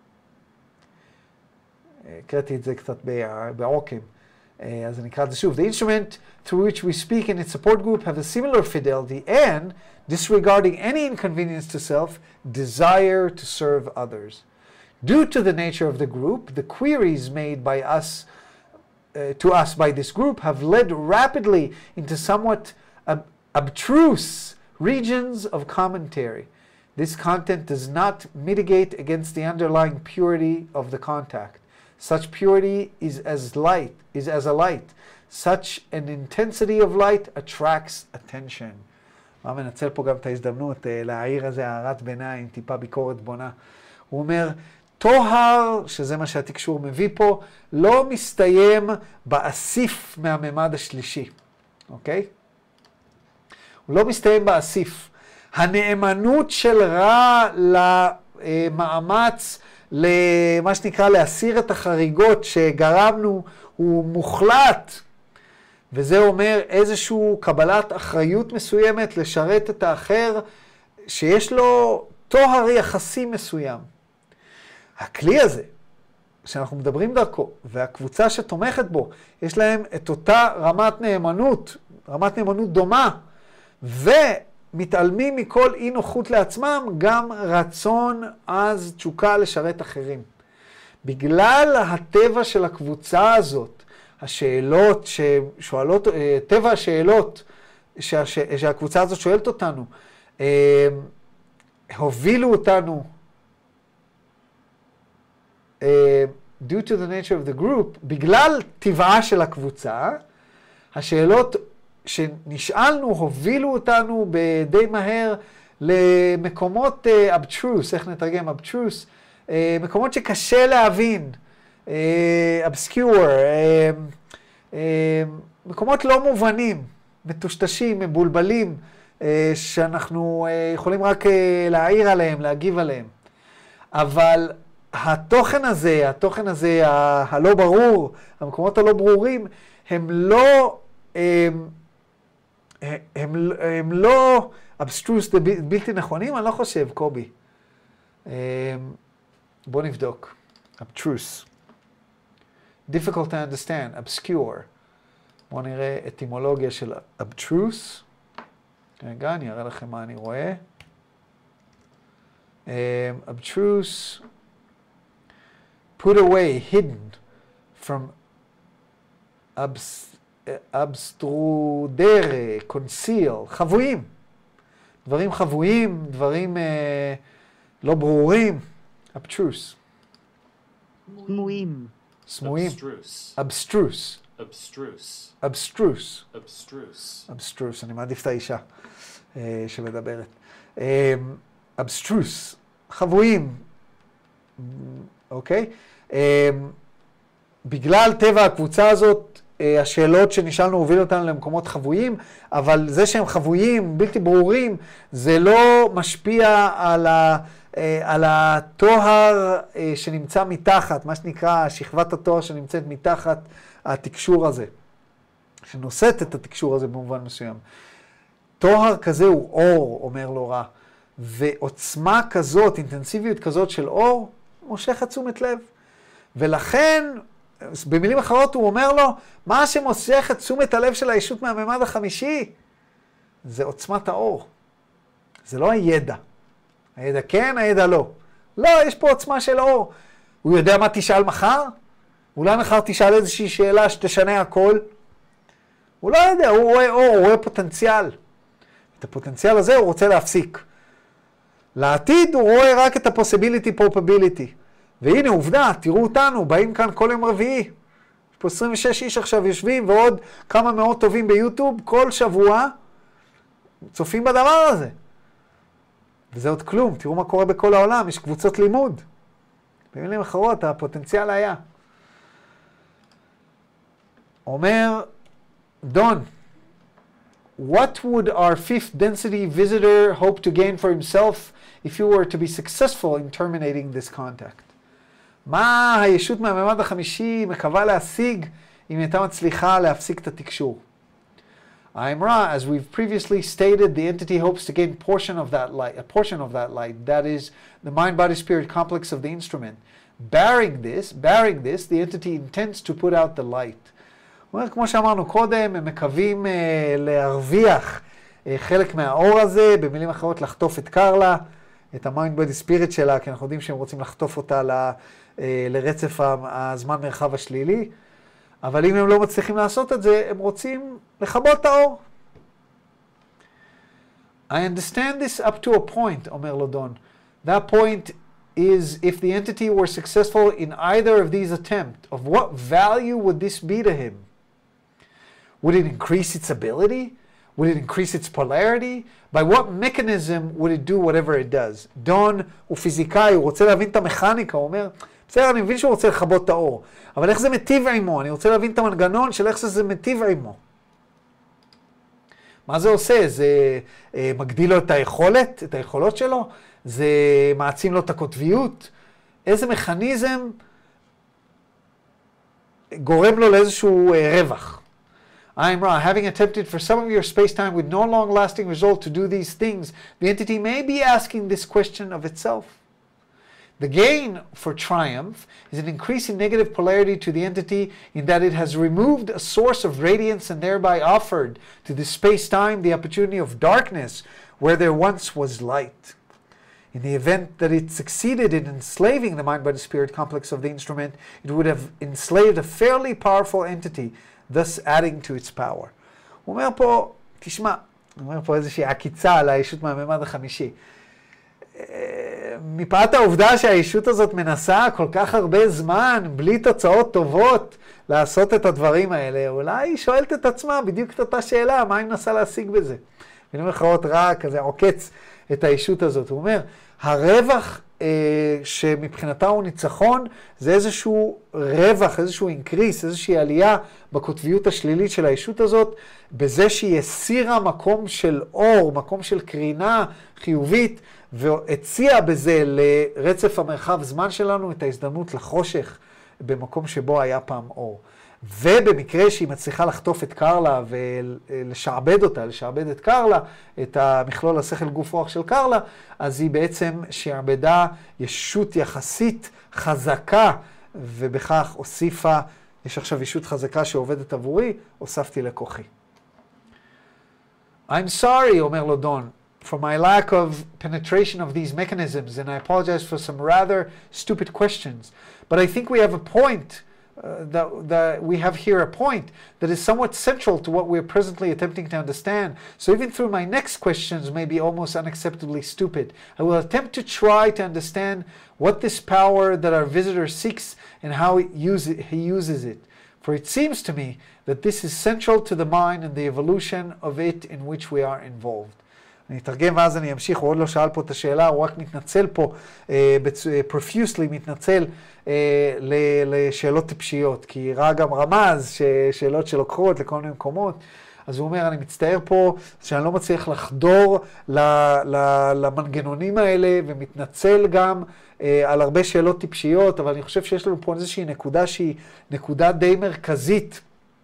קראתי את זה קצת בעוקם, אז אני אקרא את זה שוב. The instrument through which we speak and its support group have a similar fidelity and, disregarding any inconvenience to self, desire to serve others. Due to the nature of the group, the queries made by us, uh, to us by this group have led rapidly into somewhat ob obtruse regions of commentary. This content does not mitigate against the underlying purity of the contact. Such purity is as light, is as a light. Such an intensity of light attracts attention. מה מנצל פה גם את ההזדמנות להעיר הזה, הערת ביניים, טיפה ביקורת בונה. הוא אומר, טוהר, שזה מה שהתקשור מביא פה, לא מסתיים באסיף מהממד השלישי. אוקיי? הוא לא מסתיים באסיף. הנאמנות של רע למאמץ, למה שנקרא להסיר את החריגות שגרמנו, הוא מוחלט. וזה אומר איזשהו קבלת אחריות מסוימת לשרת את האחר, שיש לו טוהר יחסי מסוים. הכלי הזה, שאנחנו מדברים דרכו, והקבוצה שתומכת בו, יש להם את אותה רמת נאמנות, רמת נאמנות דומה, ומתעלמים מכל אי נוחות לעצמם, גם רצון אז תשוקה לשרת אחרים. בגלל הטבע של הקבוצה הזאת, השאלות ששואלות, טבע השאלות שהקבוצה הזאת שואלת אותנו, הובילו אותנו, due to the nature of the group, בגלל טבעה של הקבוצה, השאלות שנשאלנו הובילו אותנו די מהר למקומות obtruse, איך נתרגם obtruse, מקומות שקשה להבין, obscure, מקומות לא מובנים, מטושטשים, מבולבלים, שאנחנו יכולים רק להעיר עליהם, להגיב עליהם. אבל התוכן הזה, התוכן הזה הלא ברור, המקומות הלא ברורים, הם לא, הם, הם, הם לא abstruse, בלתי נכונים, אני לא חושב, קובי. בוא נבדוק. obtruse. difficult to understand, obscure. בואו נראה אטימולוגיה של obtruse. רגע, אני אראה לכם מה אני רואה. Um, obtruse, put away, hidden, from abstrudere, conceal, חבויים. דברים חבויים, דברים אה, לא ברורים. abstruse. סמויים. סמויים. Abstruse. abstruse. Abstruse. abstruse. Abstruse. abstruse. אני מעדיף את האישה אה, שמדברת. אה, abstruse. חבויים. אוקיי? אה, בגלל טבע הקבוצה הזאת, השאלות שנשאלנו הוביל אותנו למקומות חבויים, אבל זה שהם חבויים, בלתי ברורים, זה לא משפיע על, ה, על התואר שנמצא מתחת, מה שנקרא שכבת התואר שנמצאת מתחת התקשור הזה, שנושאת את התקשור הזה במובן מסוים. תואר כזה הוא אור, אומר לו רע, ועוצמה כזאת, אינטנסיביות כזאת של אור, מושכת תשומת לב. ולכן, במילים אחרות הוא אומר לו, מה שמושך את תשומת הלב של הישות מהממד החמישי, זה עוצמת האור. זה לא הידע. הידע כן, הידע לא. לא, יש פה עוצמה של אור. הוא יודע מה תשאל מחר? אולי מחר תשאל איזושהי שאלה שתשנה הכל? הוא לא יודע, הוא רואה אור, הוא רואה פוטנציאל. את הפוטנציאל הזה הוא רוצה להפסיק. לעתיד הוא רואה רק את ה-possibility probability. והנה עובדה, תראו אותנו, באים כאן כל יום רביעי. יש פה עשרים ושש איש עכשיו יושבים, ועוד כמה מאות טובים ביוטיוב, כל שבוע צופים בדבר הזה. וזה עוד כלום, תראו מה קורה בכל העולם, יש קבוצות לימוד. במילים אחרות, הפוטנציאל היה. אומר, דון, what would our fifth density visitor hope to gain for himself if you were to be successful in terminating this contact? מה הישות מהממד החמישי מקווה להשיג אם הייתה מצליחה להפסיק את התקשור? I'm Ra, as we've previously stated, the entity hopes to gain portion of that light, a portion of that light, that is the mind-body-spirit complex of the instrument. Barring this, barring this, the entity intends to put out the light. הוא אומר, כמו שאמרנו קודם, הם מקווים uh, להרוויח uh, חלק מהאור הזה, במילים אחרות לחטוף את קרלה, את ה-mind-body-spirit שלה, כי אנחנו יודעים שהם רוצים לחטוף אותה ל... לרצף הזמן מרחב השלילי, אבל אם הם לא מצליחים לעשות את זה, הם רוצים לכבות את האור. I understand this up to a point, אומר לו דון. That point is if the entity were successful in either of these attempts, of what value would this be to him? Would it increase its ability? Would it increase its polarity? By what mechanism would it do whatever it does? דון הוא פיזיקאי, הוא רוצה להבין את המכניקה, הוא אומר, בסדר, אני מבין שהוא רוצה לכבות את האור, אבל איך זה מטיב עמו? אני רוצה להבין את המנגנון של איך זה מטיב עמו. מה זה עושה? זה אה, מגדיל לו את היכולת, את היכולות שלו? זה מעצים לו את הקוטביות? איזה מכניזם גורם לו לאיזשהו אה, רווח? I'm Ra, having attempted for some of your space-time with no long-lasting result to do these things, the entity may be asking this question of itself. The gain for triumph is an increase in negative polarity to the entity in that it has removed a source of radiance and thereby offered to the space-time the opportunity of darkness where there once was light. In the event that it succeeded in enslaving the mind-body-spirit complex of the instrument, it would have enslaved a fairly powerful entity, thus adding to its power. הוא אומר פה, תשמע, הוא אומר פה איזושהי עקיצה על הישות מהממד החמישי. מפאת העובדה שהישות הזאת מנסה כל כך הרבה זמן, בלי תוצאות טובות, לעשות את הדברים האלה, אולי היא שואלת את עצמה בדיוק את אותה שאלה, מה היא מנסה להשיג בזה? במילים אחרות רע, כזה עוקץ את הישות הזאת. הוא אומר, הרווח אה, שמבחינתה הוא ניצחון, זה איזשהו רווח, איזשהו אינקריס, איזושהי עלייה בקוטביות השלילית של הישות הזאת, בזה שהיא הסירה מקום של אור, מקום של קרינה חיובית, והציעה בזה לרצף המרחב זמן שלנו את ההזדמנות לחושך במקום שבו היה פעם אור. ובמקרה שהיא מצליחה לחטוף את קרלה ולשעבד אותה, לשעבד את קרלה, את המכלול השכל גוף רוח של קרלה, אז היא בעצם שעבדה ישות יחסית חזקה, ובכך הוסיפה, יש עכשיו ישות חזקה שעובדת עבורי, הוספתי לכוחי. I'm sorry, אומר לו דון, for my lack of penetration of these mechanisms, and I apologize for some rather stupid questions. But I think we have a point Uh, that, that we have here a point that is somewhat central to what we're presently attempting to understand. So even through my next questions may be almost unacceptably stupid, I will attempt to try to understand what this power that our visitor seeks and how it use it, he uses it. For it seems to me that this is central to the mind and the evolution of it in which we are involved. אני אתרגם ואז אני אמשיך, הוא עוד לא שאל פה את השאלה, הוא רק מתנצל פה, פרופיוסלי מתנצל לשאלות טיפשיות, כי ראה גם רמז ששאלות שלוקחות לכל מיני מקומות, אז הוא אומר, אני מצטער פה שאני לא מצליח לחדור למנגנונים האלה, ומתנצל גם על הרבה שאלות טיפשיות, אבל אני חושב שיש לנו פה איזושהי נקודה שהיא נקודה די מרכזית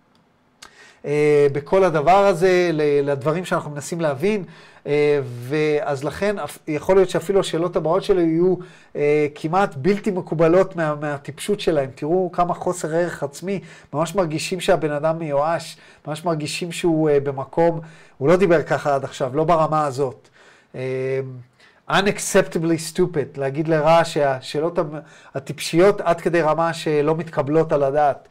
בכל הדבר הזה, לדברים שאנחנו מנסים להבין, ואז לכן יכול להיות שאפילו השאלות הבאות שלו יהיו כמעט בלתי מקובלות מה, מהטיפשות שלהם. תראו כמה חוסר ערך עצמי, ממש מרגישים שהבן אדם מיואש, ממש מרגישים שהוא במקום, הוא לא דיבר ככה עד עכשיו, לא ברמה הזאת. unacceptably stupid, להגיד לרע שהשאלות הטיפשיות עד כדי רמה שלא מתקבלות על הדעת.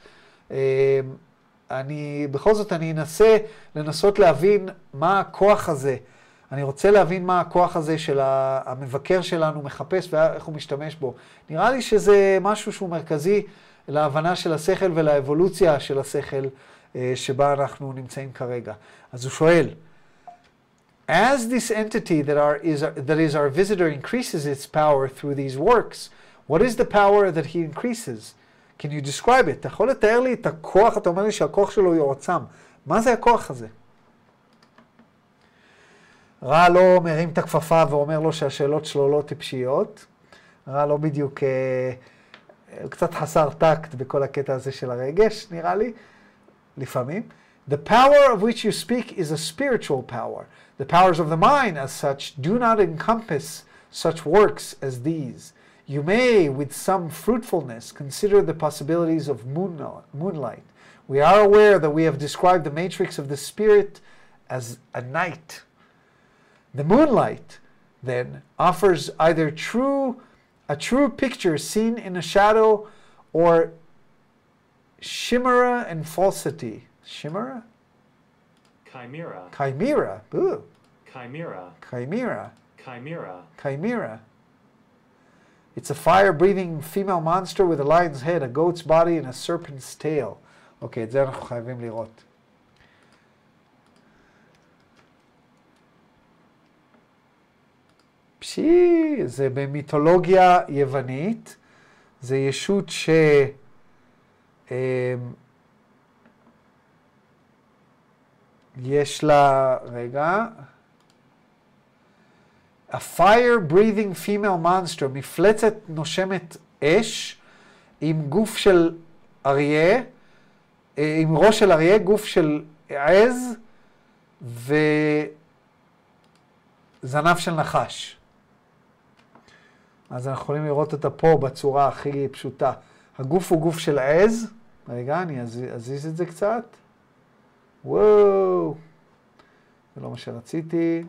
אני, בכל זאת אני אנסה לנסות להבין מה הכוח הזה. אני רוצה להבין מה הכוח הזה של המבקר שלנו מחפש ואיך הוא משתמש בו. נראה לי שזה משהו שהוא מרכזי להבנה של השכל ולאבולוציה של השכל שבה אנחנו נמצאים כרגע. אז הוא שואל, As this entity that, are, is, that is our visitor increases its power through these works, what is the power that he increases? Can you describe it? אתה יכול לתאר לי את הכוח, אתה אומר לי שהכוח שלו יועצם. מה זה הכוח הזה? רע לא מרים את הכפפה ואומר לו שהשאלות שלו לא טיפשיות. רע לא בדיוק, אה, קצת חסר טקט בכל הקטע הזה של הרגש, נראה לי, לפעמים. The power of which you speak is a spiritual power. The powers of the mind, as such, do not encompass such works as these. You may, with some fruitfulness, consider the possibilities of moonlight. We are aware that we have described the matrix of the spirit as a night. The moonlight, then, offers either true, a true picture seen in a shadow or chimera and falsity. Chimera? Chimera. Chimera. Ooh. Chimera. Chimera. Chimera. Chimera. It's a fire-breathing female monster with a lion's head, a goat's body, and a serpent's tail. אוקיי, את זה אנחנו חייבים לראות. פשי, זה במיתולוגיה יוונית. זה ישות ש... יש לה... רגע... A fire-breathing female monster, מפלצת נושמת אש, עם גוף של אריה, עם ראש של אריה, גוף של עז, וזנב של נחש. אז אנחנו יכולים לראות אותה פה בצורה הכי פשוטה. הגוף הוא גוף של עז. רגע, אני אזיז את זה קצת. וואו, זה לא מה שרציתי.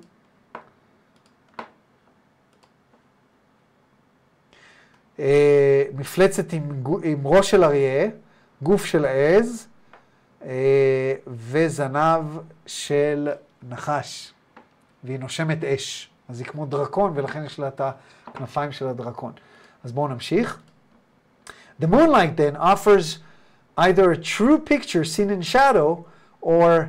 מפלצת עם, עם ראש של אריה, גוף של עז וזנב של נחש, והיא נושמת אש. אז היא כמו דרקון, ולכן יש לה את הכנפיים של הדרקון. אז בואו נמשיך. The moonlight then offers either a true picture seen in shadow or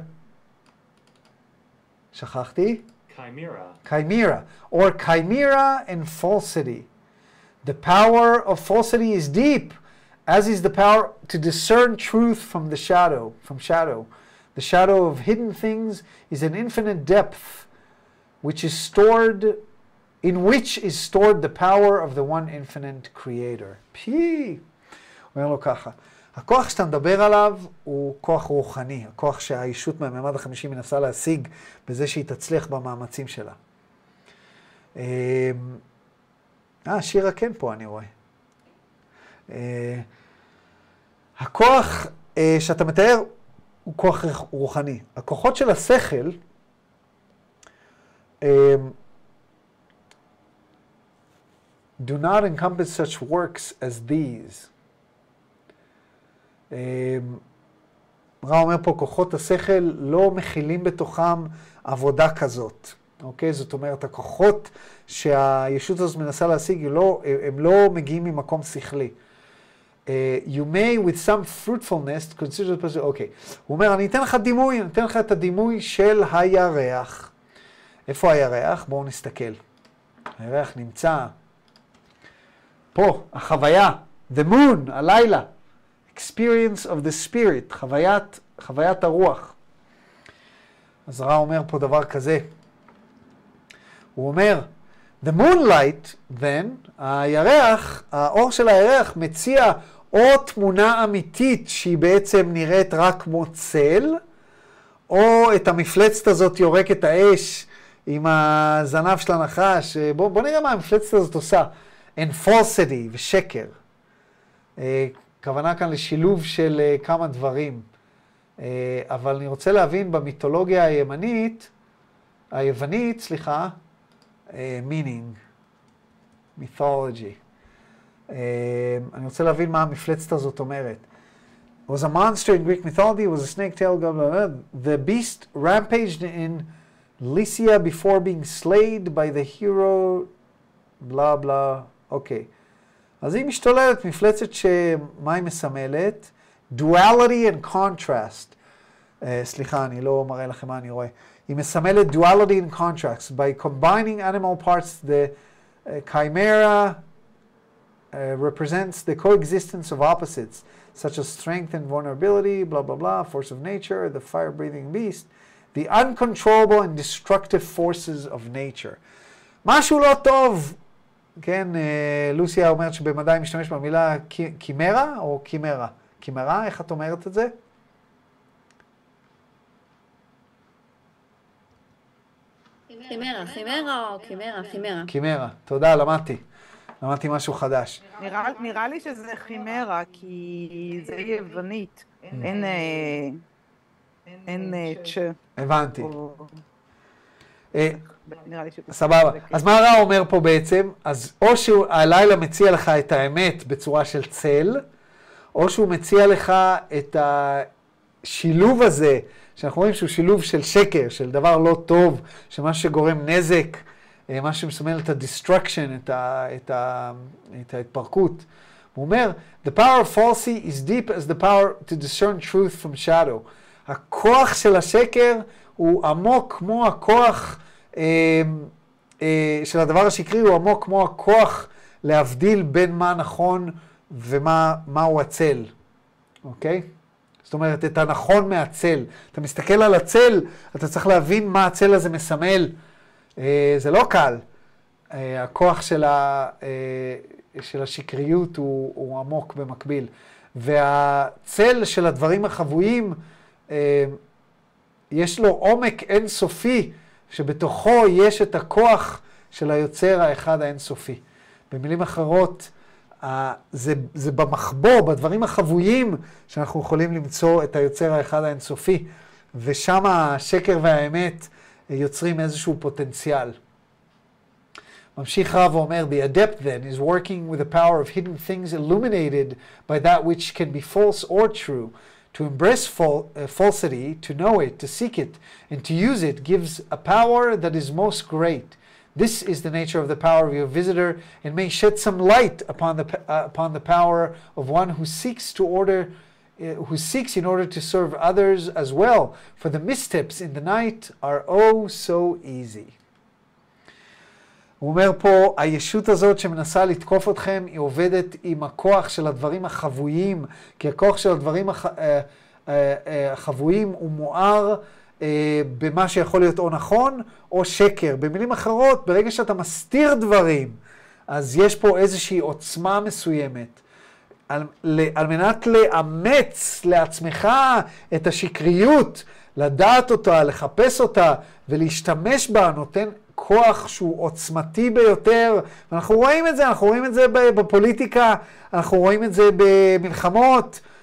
שכחתי? Chimera. Chimera. Or chimera and falsity. The power of falsity is deep, as is the power to discern truth from the shadow, from shadow. The shadow of hidden things is an infinite depth, which is stored, in which is stored the power of the one infinite creator. פי! אומר לו ככה, הכוח שאתה מדבר עליו הוא כוח רוחני, הכוח שהאישות מהממד החמישי מנסה להשיג בזה שהיא תצליח במאמצים שלה. אה, שירה כן פה אני רואה. אה, הכוח אה, שאתה מתאר הוא כוח רוחני. הכוחות של השכל, אה, do not encompass such works as these. רע אומר פה, כוחות השכל לא מכילים בתוכם עבודה כזאת. אוקיי? זאת אומרת, הכוחות שהישות הזאת מנסה להשיג, לא, הם לא מגיעים ממקום שכלי. Uh, you may with some fruitfulness consider the person, אוקיי. הוא אומר, אני אתן לך דימוי, אני אתן לך את הדימוי של הירח. איפה הירח? בואו נסתכל. הירח נמצא פה, החוויה, the moon, הלילה. experience of the spirit, חוויית, חוויית הרוח. אז רע אומר פה דבר כזה. הוא אומר, the moonlight, then, הירח, האור של הירח מציע או תמונה אמיתית שהיא בעצם נראית רק כמו צל, או את המפלצת הזאת יורקת האש עם הזנב של הנחש. בוא, בוא נראה מה המפלצת הזאת עושה. and falsity ושקר. כוונה כאן לשילוב של כמה דברים. אבל אני רוצה להבין במיתולוגיה הימנית, היוונית, סליחה, meaning, mythology. אני רוצה להבין מה המפלצת הזאת אומרת. Was a monster in Greek mythology, was a snake tail, blah, blah, blah. The beast rampaged in Lycia before being slayed by the hero, blah, blah. אוקיי. אז היא משתוללת, מפלצת שמה היא מסמלת? Duality and contrast. Uh, סליחה, אני לא מראה לכם מה אני רואה. היא מסמלת duality and contrast. By combining animal parts, the uh, chimera uh, represents the coexistence of opposites, such as strength and vulnerability, blah, blah, blah, force of nature, the fire-breathing beast, the uncontrollable and destructive forces of nature. משהו לא טוב, כן, לוסיה אומרת שבמדע היא משתמש במילה קימרה או קימרה. קימרה, איך את אומרת את זה? קימרה, חימרה או קימרה, חימרה. קימרה, תודה, למדתי. למדתי משהו חדש. נראה, נראה לי שזה חימרה, כי זה יוונית. אין, אין צ'. הבנתי. או... נראה לי ש... סבבה. אז מה הרע אומר פה בעצם? אז או שהלילה מציע לך את האמת בצורה של צל, או שהוא מציע לך את השילוב הזה, שאנחנו רואים שהוא שילוב של שקר, של דבר לא טוב, של משהו שגורם נזק, מה שמסמל את ה-destruction, את, ה, את, ה, את ההתפרקות. הוא אומר, the power of falsity is deep as the power to discern truth from shadow. הכוח של השקר הוא עמוק כמו הכוח אה, אה, של הדבר השקרי, הוא עמוק כמו הכוח להבדיל בין מה נכון ומה מה הוא הצל. אוקיי? זאת אומרת, את הנכון מהצל. אתה מסתכל על הצל, אתה צריך להבין מה הצל הזה מסמל. אה, זה לא קל. אה, הכוח של, ה, אה, של השקריות הוא, הוא עמוק במקביל. והצל של הדברים החבויים, אה, יש לו עומק אינסופי, שבתוכו יש את הכוח של היוצר האחד האינסופי. במילים אחרות, זה, זה במחבוא, בדברים החבויים, שאנחנו יכולים למצוא את היוצר האחד האינסופי, ושם השקר והאמת יוצרים איזשהו פוטנציאל. ממשיך רב ואומר, the adept then is working with the power of hidden things illuminated by that which can be false or true. To embrace fal uh, falsity, to know it, to seek it, and to use it gives a power that is most great. This is the nature of the power of your visitor, and may shed some light upon the uh, upon the power of one who seeks to order, uh, who seeks in order to serve others as well. For the missteps in the night are oh so easy. הוא אומר פה, הישות הזאת שמנסה לתקוף אתכם, היא עובדת עם הכוח של הדברים החבויים, כי הכוח של הדברים הח... החבויים הוא מואר במה שיכול להיות או נכון או שקר. במילים אחרות, ברגע שאתה מסתיר דברים, אז יש פה איזושהי עוצמה מסוימת. על, על מנת לאמץ לעצמך את השקריות, לדעת אותה, לחפש אותה ולהשתמש בה, נותן כוח שהוא עוצמתי ביותר. ואנחנו רואים את זה, אנחנו רואים את זה בפוליטיקה, אנחנו רואים את זה במלחמות,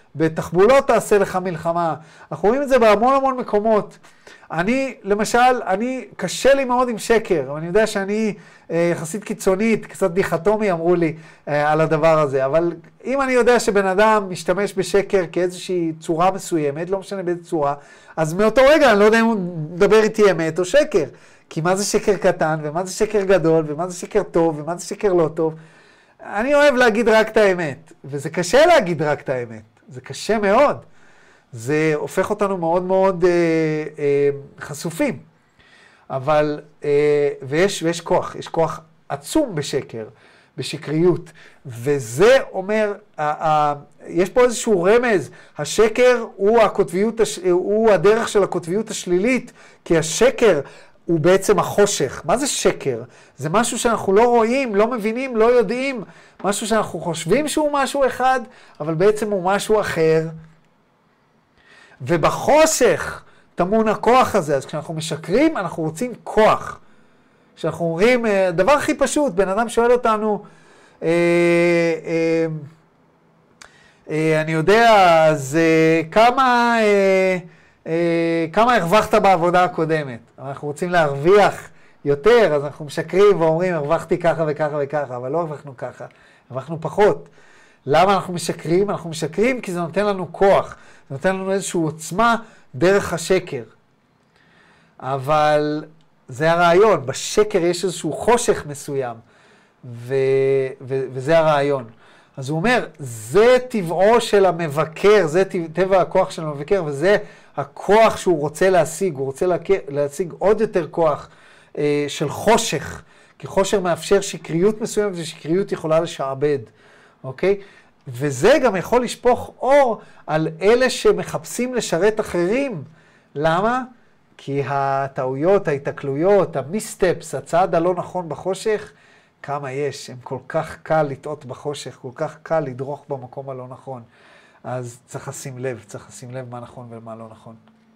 בתחבולות תעשה לך מלחמה. אנחנו רואים את זה בהמון המון מקומות. אני, למשל, אני, קשה לי מאוד עם שקר, אני יודע שאני אה, יחסית קיצונית, קצת דיכטומי אמרו לי אה, על הדבר הזה, אבל אם אני יודע שבן אדם משתמש בשקר כאיזושהי צורה מסוימת, לא משנה באיזו צורה, אז מאותו רגע אני לא יודע אם הוא מדבר איתי אמת או שקר, כי מה זה שקר קטן, ומה זה שקר גדול, ומה זה שקר טוב, ומה זה שקר לא טוב. אני אוהב להגיד רק את האמת, וזה קשה להגיד רק את האמת, זה קשה מאוד. זה הופך אותנו מאוד מאוד אה, אה, חשופים. אבל, אה, ויש, ויש כוח, יש כוח עצום בשקר, בשקריות. וזה אומר, אה, אה, יש פה איזשהו רמז, השקר הוא, הקוטביות, הוא הדרך של הקוטביות השלילית, כי השקר הוא בעצם החושך. מה זה שקר? זה משהו שאנחנו לא רואים, לא מבינים, לא יודעים, משהו שאנחנו חושבים שהוא משהו אחד, אבל בעצם הוא משהו אחר. ובחושך טמון הכוח הזה. אז כשאנחנו משקרים, אנחנו רוצים כוח. כשאנחנו אומרים, הדבר הכי פשוט, בן אדם שואל אותנו, אה, אה, אה, אני יודע, אז אה, כמה, אה, אה, כמה הרווחת בעבודה הקודמת? אנחנו רוצים להרוויח יותר, אז אנחנו משקרים ואומרים, הרווחתי ככה וככה וככה, אבל לא הרווחנו ככה, הרווחנו פחות. למה אנחנו משקרים? אנחנו משקרים כי זה נותן לנו כוח. זה נותן לנו איזושהי עוצמה דרך השקר. אבל זה הרעיון. בשקר יש איזשהו חושך מסוים. ו- ו- וזה הרעיון. אז הוא אומר, זה טבעו של המבקר, זה טבע הכוח של המבקר, וזה הכוח שהוא רוצה להשיג. הוא רוצה להשיג עוד יותר כוח אה, של חושך. כי חושך מאפשר שקריות מסוימת, ושקריות יכולה לשעבד. אוקיי? וזה גם יכול לשפוך אור על אלה שמחפשים לשרת אחרים. למה? כי הטעויות, ההתקלויות, המיסטפס, הצעד הלא נכון בחושך, כמה יש, הם כל כך קל לטעות בחושך, כל כך קל לדרוך במקום הלא נכון. אז צריך לשים לב, צריך לשים לב מה נכון ומה לא נכון.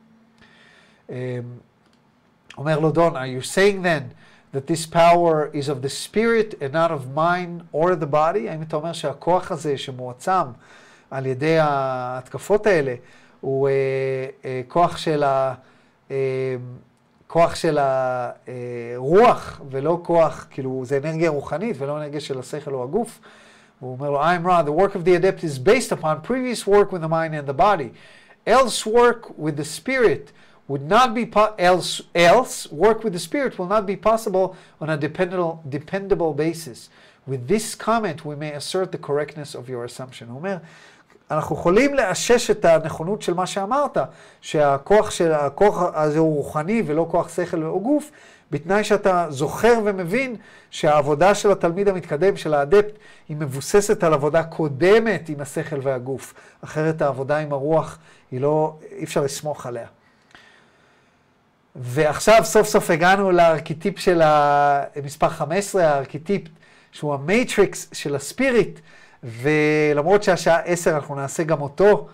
אומר לו דון, are you saying then that this power is of the spirit and not of mind or the body? האם אתה אומר שהכוח הזה שמועצם על ידי ההתקפות האלה הוא אה, אה, כוח של ה... אה, כוח של הרוח ולא כוח, כאילו זה אנרגיה רוחנית ולא אנרגיה של השכל או הגוף. הוא אומר לו, I'm wrong, the work of the adept is based upon previous work with the mind and the body. Else work with the spirit would not be po- else else work with the spirit will not be possible on a dependable dependable basis. With this comment we may assert the correctness of your assumption. הוא אומר, אנחנו יכולים לאשש את הנכונות של מה שאמרת, שהכוח של הכוח הזה הוא רוחני ולא כוח שכל או גוף, בתנאי שאתה זוכר ומבין שהעבודה של התלמיד המתקדם, של האדפט, היא מבוססת על עבודה קודמת עם השכל והגוף. אחרת העבודה עם הרוח היא לא, אי אפשר לסמוך עליה. ועכשיו סוף סוף הגענו לארכיטיפ של המספר חמש עשרה, הארכיטיפ שהוא המייטריקס של הספיריט, ולמרות שהשעה עשר אנחנו נעשה גם אותו.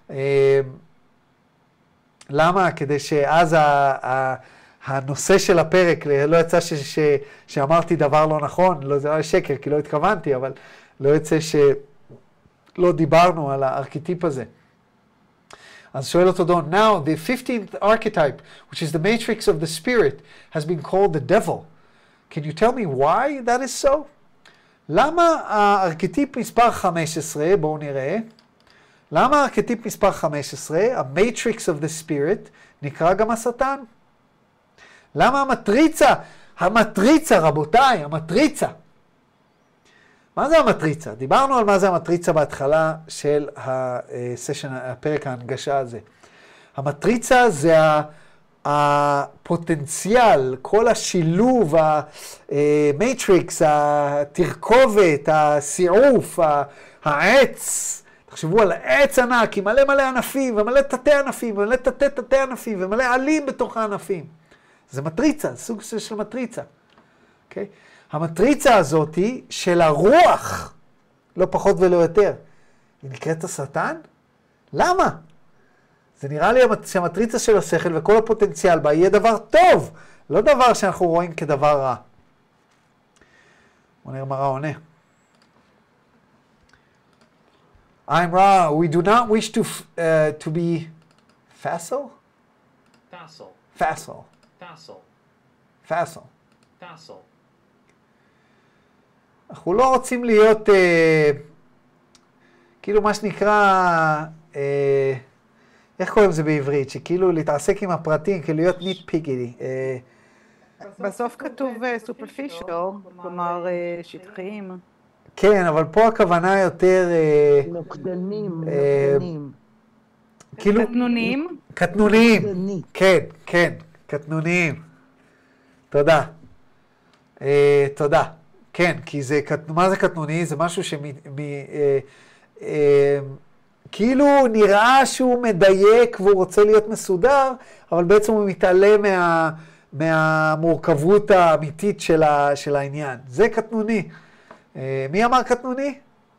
למה? כדי שאז ה, ה, הנושא של הפרק, לא יצא ש, ש, שאמרתי דבר לא נכון, לא, זה לא שקר כי לא התכוונתי, אבל לא יצא שלא דיברנו על הארכיטיפ הזה. אז שואל אותו דון, now the fifteenth archetype, which is the matrix of the spirit, has been called the devil. Can you tell me why that is so? למה הארכיטיפ מספר חמש עשרה, בואו נראה, למה הארכיטיפ מספר חמש עשרה, ה-matrix of the spirit, נקרא גם השטן? למה המטריצה? המטריצה, רבותיי, המטריצה. מה זה המטריצה? דיברנו על מה זה המטריצה בהתחלה של הסשן, הפרק ההנגשה הזה. המטריצה זה הפוטנציאל, כל השילוב, המטריקס, התרכובת, הסיעוף, העץ. תחשבו על העץ ענק עם מלא מלא ענפים ומלא תתי ענפים ומלא תתי תתי ענפים ומלא עלים בתוך הענפים. זה מטריצה, סוג של מטריצה. אוקיי? המטריצה הזאת היא של הרוח, לא פחות ולא יותר. היא נקראת השטן? למה? זה נראה לי שהמטריצה של השכל וכל הפוטנציאל בה יהיה דבר טוב, לא דבר שאנחנו רואים כדבר רע. בוא נראה מה רע עונה. I'm Ra. We do not wish to f- uh, to be facile? Facile. Facile. Facile. Facile. Facile. אנחנו לא רוצים להיות, אה, כאילו מה שנקרא, אה, איך קוראים לזה בעברית? שכאילו להתעסק עם הפרטים, כאילו להיות nitpicky. אה, בסוף כתוב סופרפישל, כלומר אה, שטחיים. כן, אבל פה הכוונה יותר, אה, נוקדנים, אה, נוקדנים. כאילו, קטנוניים. קטנוניים. נוקדני. כן, כן, קטנוניים. תודה. אה, תודה. כן, כי זה, קט- מה זה קטנוני? זה משהו שמ... מ, אה, אה, כאילו נראה שהוא מדייק והוא רוצה להיות מסודר, אבל בעצם הוא מתעלם מה, מהמורכבות האמיתית של, ה, של העניין. זה קטנוני. אה, מי אמר קטנוני?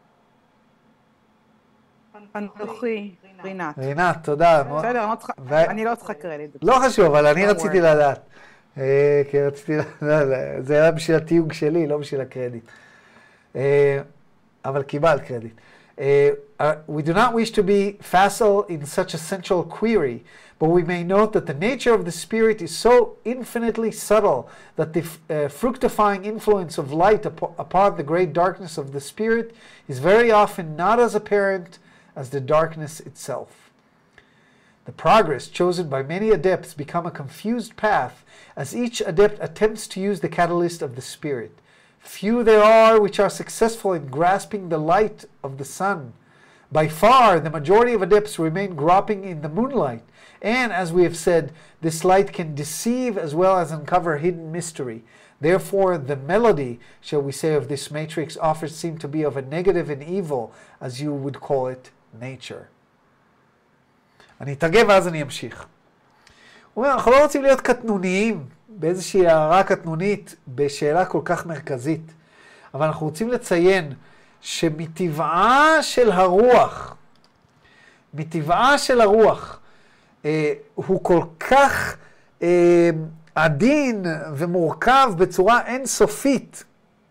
אנוכי, רינת. רינת, תודה. בסדר, אני לא צריכה- ו- אני לא צריכה קרדיט. לא חשוב, אבל אני Don't רציתי worry. לדעת. לדעת. כי רציתי לדעת, זה היה בשביל התיוג שלי, לא בשביל הקרדיט. אה, אבל קיבלת קרדיט. אה, we do not wish to be facile in such a central query, but we may note that the nature of the spirit is so infinitely subtle that the uh, fructifying influence of light upo- upon the great darkness of the spirit is very often not as apparent as the darkness itself. The progress chosen by many adepts become a confused path as each adept attempts to use the catalyst of the spirit. Few there are which are successful in grasping the light of the sun. By far, the majority of adepts remain groping in the moonlight, and as we have said, this light can deceive as well as uncover hidden mystery. Therefore, the melody, shall we say, of this matrix offers seem to be of a negative and evil, as you would call it, nature. אני אתרגם ואז אני אמשיך. הוא אומר, אנחנו לא רוצים להיות קטנוניים באיזושהי הערה קטנונית בשאלה כל כך מרכזית, אבל אנחנו רוצים לציין שמטבעה של הרוח, מטבעה של הרוח, אה, הוא כל כך אה, עדין ומורכב בצורה אינסופית,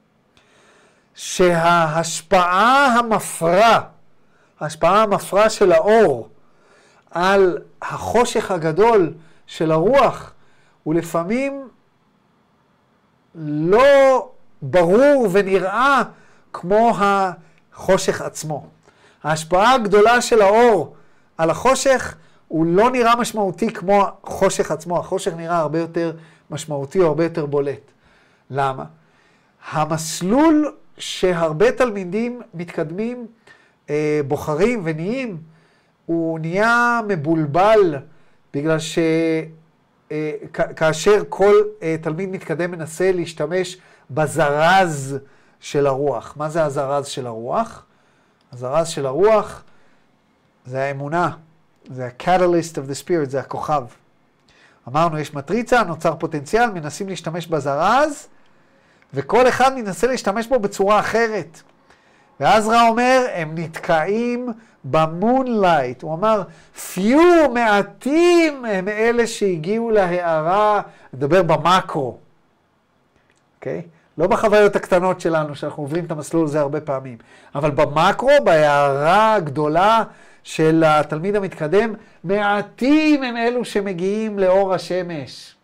שההשפעה המפרה, ההשפעה המפרה של האור, על החושך הגדול של הרוח, הוא לפעמים לא ברור ונראה כמו החושך עצמו. ההשפעה הגדולה של האור על החושך הוא לא נראה משמעותי כמו החושך עצמו. החושך נראה הרבה יותר משמעותי או הרבה יותר בולט. למה? המסלול שהרבה תלמידים מתקדמים, אה, בוחרים ונהיים, הוא נהיה מבולבל, בגלל שכאשר כל תלמיד מתקדם מנסה להשתמש בזרז של הרוח. מה זה הזרז של הרוח? הזרז של הרוח זה האמונה, זה ה-catalyst of the spirit, זה הכוכב. אמרנו, יש מטריצה, נוצר פוטנציאל, מנסים להשתמש בזרז, וכל אחד מנסה להשתמש בו בצורה אחרת. ועזרא אומר, הם נתקעים במונלייט. הוא אמר, פיו מעטים הם אלה שהגיעו להערה, נדבר במקרו. אוקיי? לא בחוויות הקטנות שלנו, שאנחנו עוברים את המסלול הזה הרבה פעמים. אבל במקרו, בהערה הגדולה של התלמיד המתקדם, מעטים הם אלו שמגיעים לאור השמש.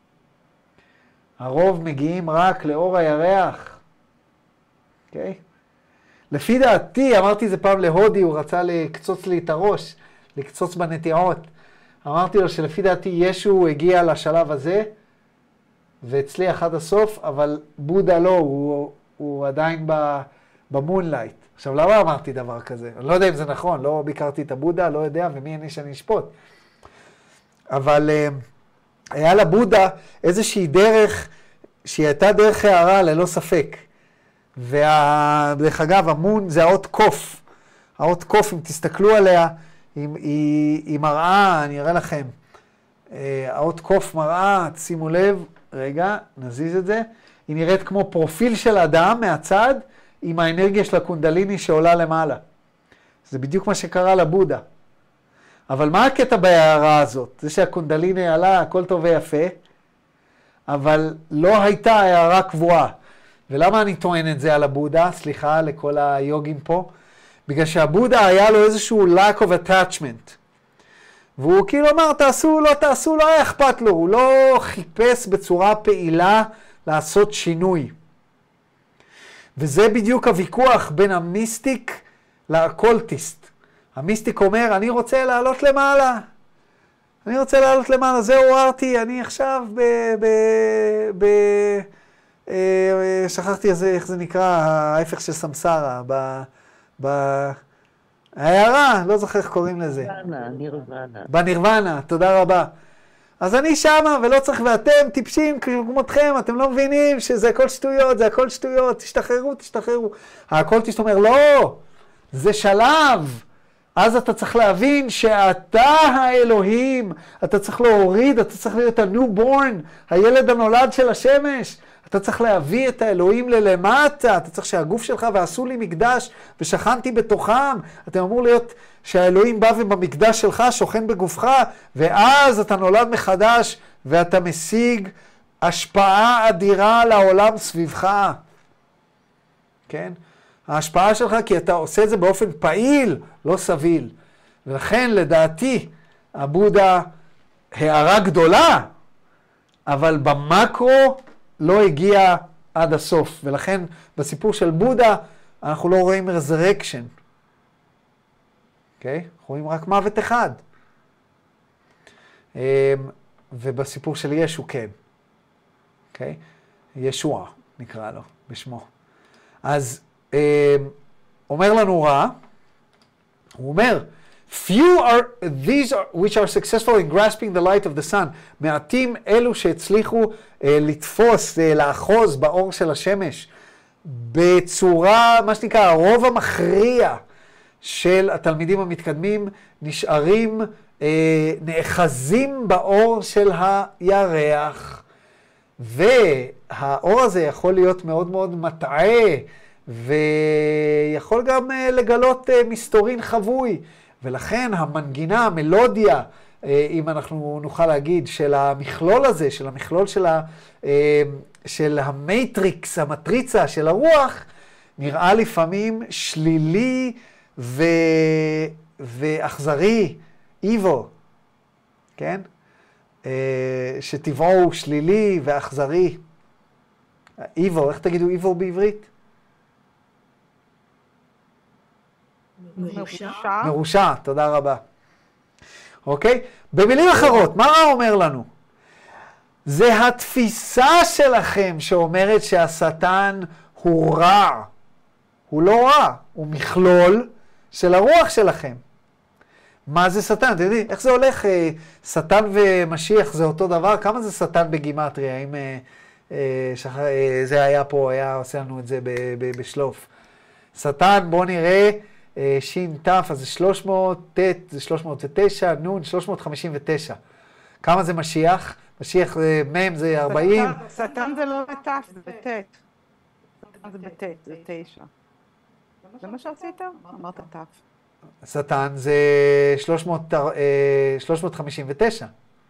הרוב מגיעים רק לאור הירח. אוקיי? לפי דעתי, אמרתי זה פעם להודי, הוא רצה לקצוץ לי את הראש, לקצוץ בנטיעות. אמרתי לו שלפי דעתי ישו הגיע לשלב הזה, והצליח עד הסוף, אבל בודה לא, הוא, הוא עדיין במונלייט. עכשיו, למה אמרתי דבר כזה? אני לא יודע אם זה נכון, לא ביקרתי את הבודה, לא יודע, ומי אני שאני אשפוט. אבל היה לבודה איזושהי דרך, שהיא הייתה דרך הערה ללא ספק. ודרך אגב, המון זה האות קוף. האות קוף, אם תסתכלו עליה, היא, היא, היא מראה, אני אראה לכם. האות קוף מראה, שימו לב, רגע, נזיז את זה. היא נראית כמו פרופיל של אדם מהצד, עם האנרגיה של הקונדליני שעולה למעלה. זה בדיוק מה שקרה לבודה. אבל מה הקטע בהערה הזאת? זה שהקונדליני עלה, הכל טוב ויפה, אבל לא הייתה הערה קבועה. ולמה אני טוען את זה על הבודה? סליחה לכל היוגים פה. בגלל שהבודה היה לו איזשהו lack of attachment. והוא כאילו אמר, תעשו, לא תעשו, לא היה אכפת לו. הוא לא חיפש בצורה פעילה לעשות שינוי. וזה בדיוק הוויכוח בין המיסטיק לאקולטיסט. המיסטיק אומר, אני רוצה לעלות למעלה. אני רוצה לעלות למעלה, זהו ארתי, אני עכשיו ב... ב... ב... אה, שכחתי איזה, איך זה נקרא, ההפך של סמסרה, ב... ב... הערה, לא זוכר איך קוראים לזה. נירוונה, נירוונה. בנירוונה, תודה רבה. אז אני שמה ולא צריך, ואתם טיפשים כמותכם, אתם לא מבינים שזה הכל שטויות, זה הכל שטויות, תשתחררו, תשתחררו. האקולטיסט אומר, לא, זה שלב. אז אתה צריך להבין שאתה האלוהים, אתה צריך להוריד, אתה צריך להיות ה-newborn, הילד הנולד של השמש. אתה צריך להביא את האלוהים ללמטה, אתה צריך שהגוף שלך ועשו לי מקדש ושכנתי בתוכם. אתם אמור להיות שהאלוהים בא ובמקדש שלך שוכן בגופך, ואז אתה נולד מחדש ואתה משיג השפעה אדירה לעולם סביבך. כן? ההשפעה שלך כי אתה עושה את זה באופן פעיל, לא סביל. ולכן לדעתי הבודה הערה גדולה, אבל במקרו לא הגיע עד הסוף. ולכן בסיפור של בודה אנחנו לא רואים resurrection. אוקיי? אנחנו רואים רק מוות אחד. ובסיפור של ישו כן. אוקיי? ישוע נקרא לו בשמו. אז אומר לנו רע, הוא אומר, few are these are, which are successful in grasping the light of the sun. מעטים אלו שהצליחו uh, לתפוס, uh, לאחוז באור של השמש, בצורה, מה שנקרא, הרוב המכריע של התלמידים המתקדמים נשארים, uh, נאחזים באור של הירח. והאור הזה יכול להיות מאוד מאוד מטעה, ויכול גם uh, לגלות uh, מסתורין חבוי. ולכן המנגינה, המלודיה, אם אנחנו נוכל להגיד, של המכלול הזה, של המכלול של, ה, של המטריקס, המטריצה של הרוח, נראה לפעמים שלילי ו, ואכזרי, evil, כן? שטבעו הוא שלילי ואכזרי. evil, איך תגידו evil בעברית? מרושע. מרושע, תודה רבה. אוקיי? במילים אחרות, מה רע אומר לנו? זה התפיסה שלכם שאומרת שהשטן הוא רע. הוא לא רע, הוא מכלול של הרוח שלכם. מה זה שטן? אתם יודעים, איך זה הולך? שטן ומשיח זה אותו דבר? כמה זה שטן בגימטריה? אם זה היה פה, היה עושה לנו את זה בשלוף. שטן, בואו נראה, שין תף, אז זה שלוש מאות, תת, זה שלוש מאות ותשע, נון, שלוש מאות חמישים ותשע. כמה זה משיח? משיח מם זה ארבעים. שטן זה לא בתף, זה בתת. שטן זה בתת, זה תשע. זה מה שעשית? אמרת תף. שטן זה שלוש מאות חמישים ותשע.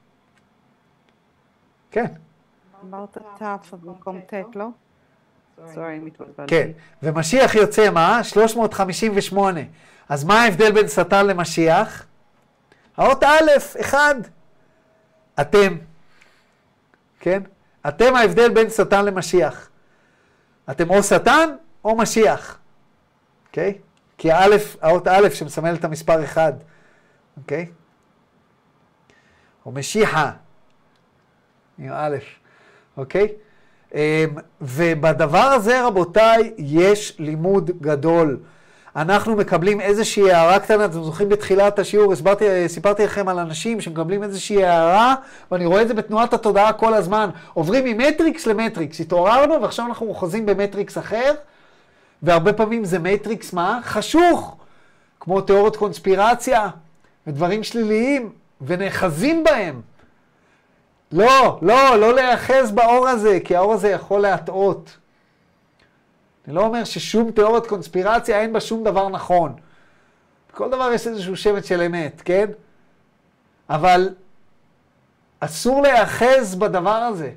כן. אמרת תף במקום תת, לא? סורי, מתבלבלתי. כן, ומשיח יוצא מה? שלוש מאות חמישים ושמונה. אז מה ההבדל בין שטן למשיח? האות א', אחד. אתם. כן? אתם ההבדל בין שטן למשיח. אתם או שטן או משיח. אוקיי? כי האלף, האות א' שמסמל את המספר אחד. אוקיי? או משיחה. עם א'. אוקיי? ובדבר הזה, רבותיי, יש לימוד גדול. אנחנו מקבלים איזושהי הערה קטנה, אתם זוכרים בתחילת השיעור, הסברתי, סיפרתי לכם על אנשים שמקבלים איזושהי הערה, ואני רואה את זה בתנועת התודעה כל הזמן. עוברים ממטריקס למטריקס, התעוררנו ועכשיו אנחנו חוזים במטריקס אחר, והרבה פעמים זה מטריקס מה? חשוך, כמו תיאוריות קונספירציה, ודברים שליליים, ונאחזים בהם. לא, לא, לא להיאחז באור הזה, כי האור הזה יכול להטעות. אני לא אומר ששום תיאוריית קונספירציה אין בה שום דבר נכון. בכל דבר יש איזשהו שמץ של אמת, כן? אבל אסור להיאחז בדבר הזה.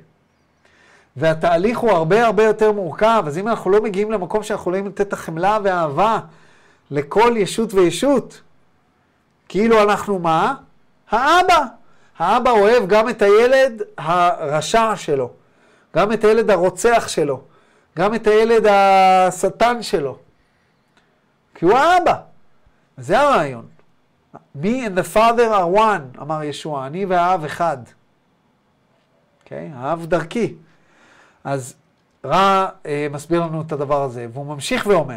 והתהליך הוא הרבה הרבה יותר מורכב, אז אם אנחנו לא מגיעים למקום שאנחנו יכולים לתת את החמלה והאהבה לכל ישות וישות. כאילו אנחנו מה? האבא. האבא אוהב גם את הילד הרשע שלו, גם את הילד הרוצח שלו, גם את הילד השטן שלו. כי הוא האבא. זה הרעיון. Me and the father are one, אמר ישוע, אני והאב אחד. אוקיי? האב דרכי. אז רע אה, מסביר לנו את הדבר הזה, והוא ממשיך ואומר,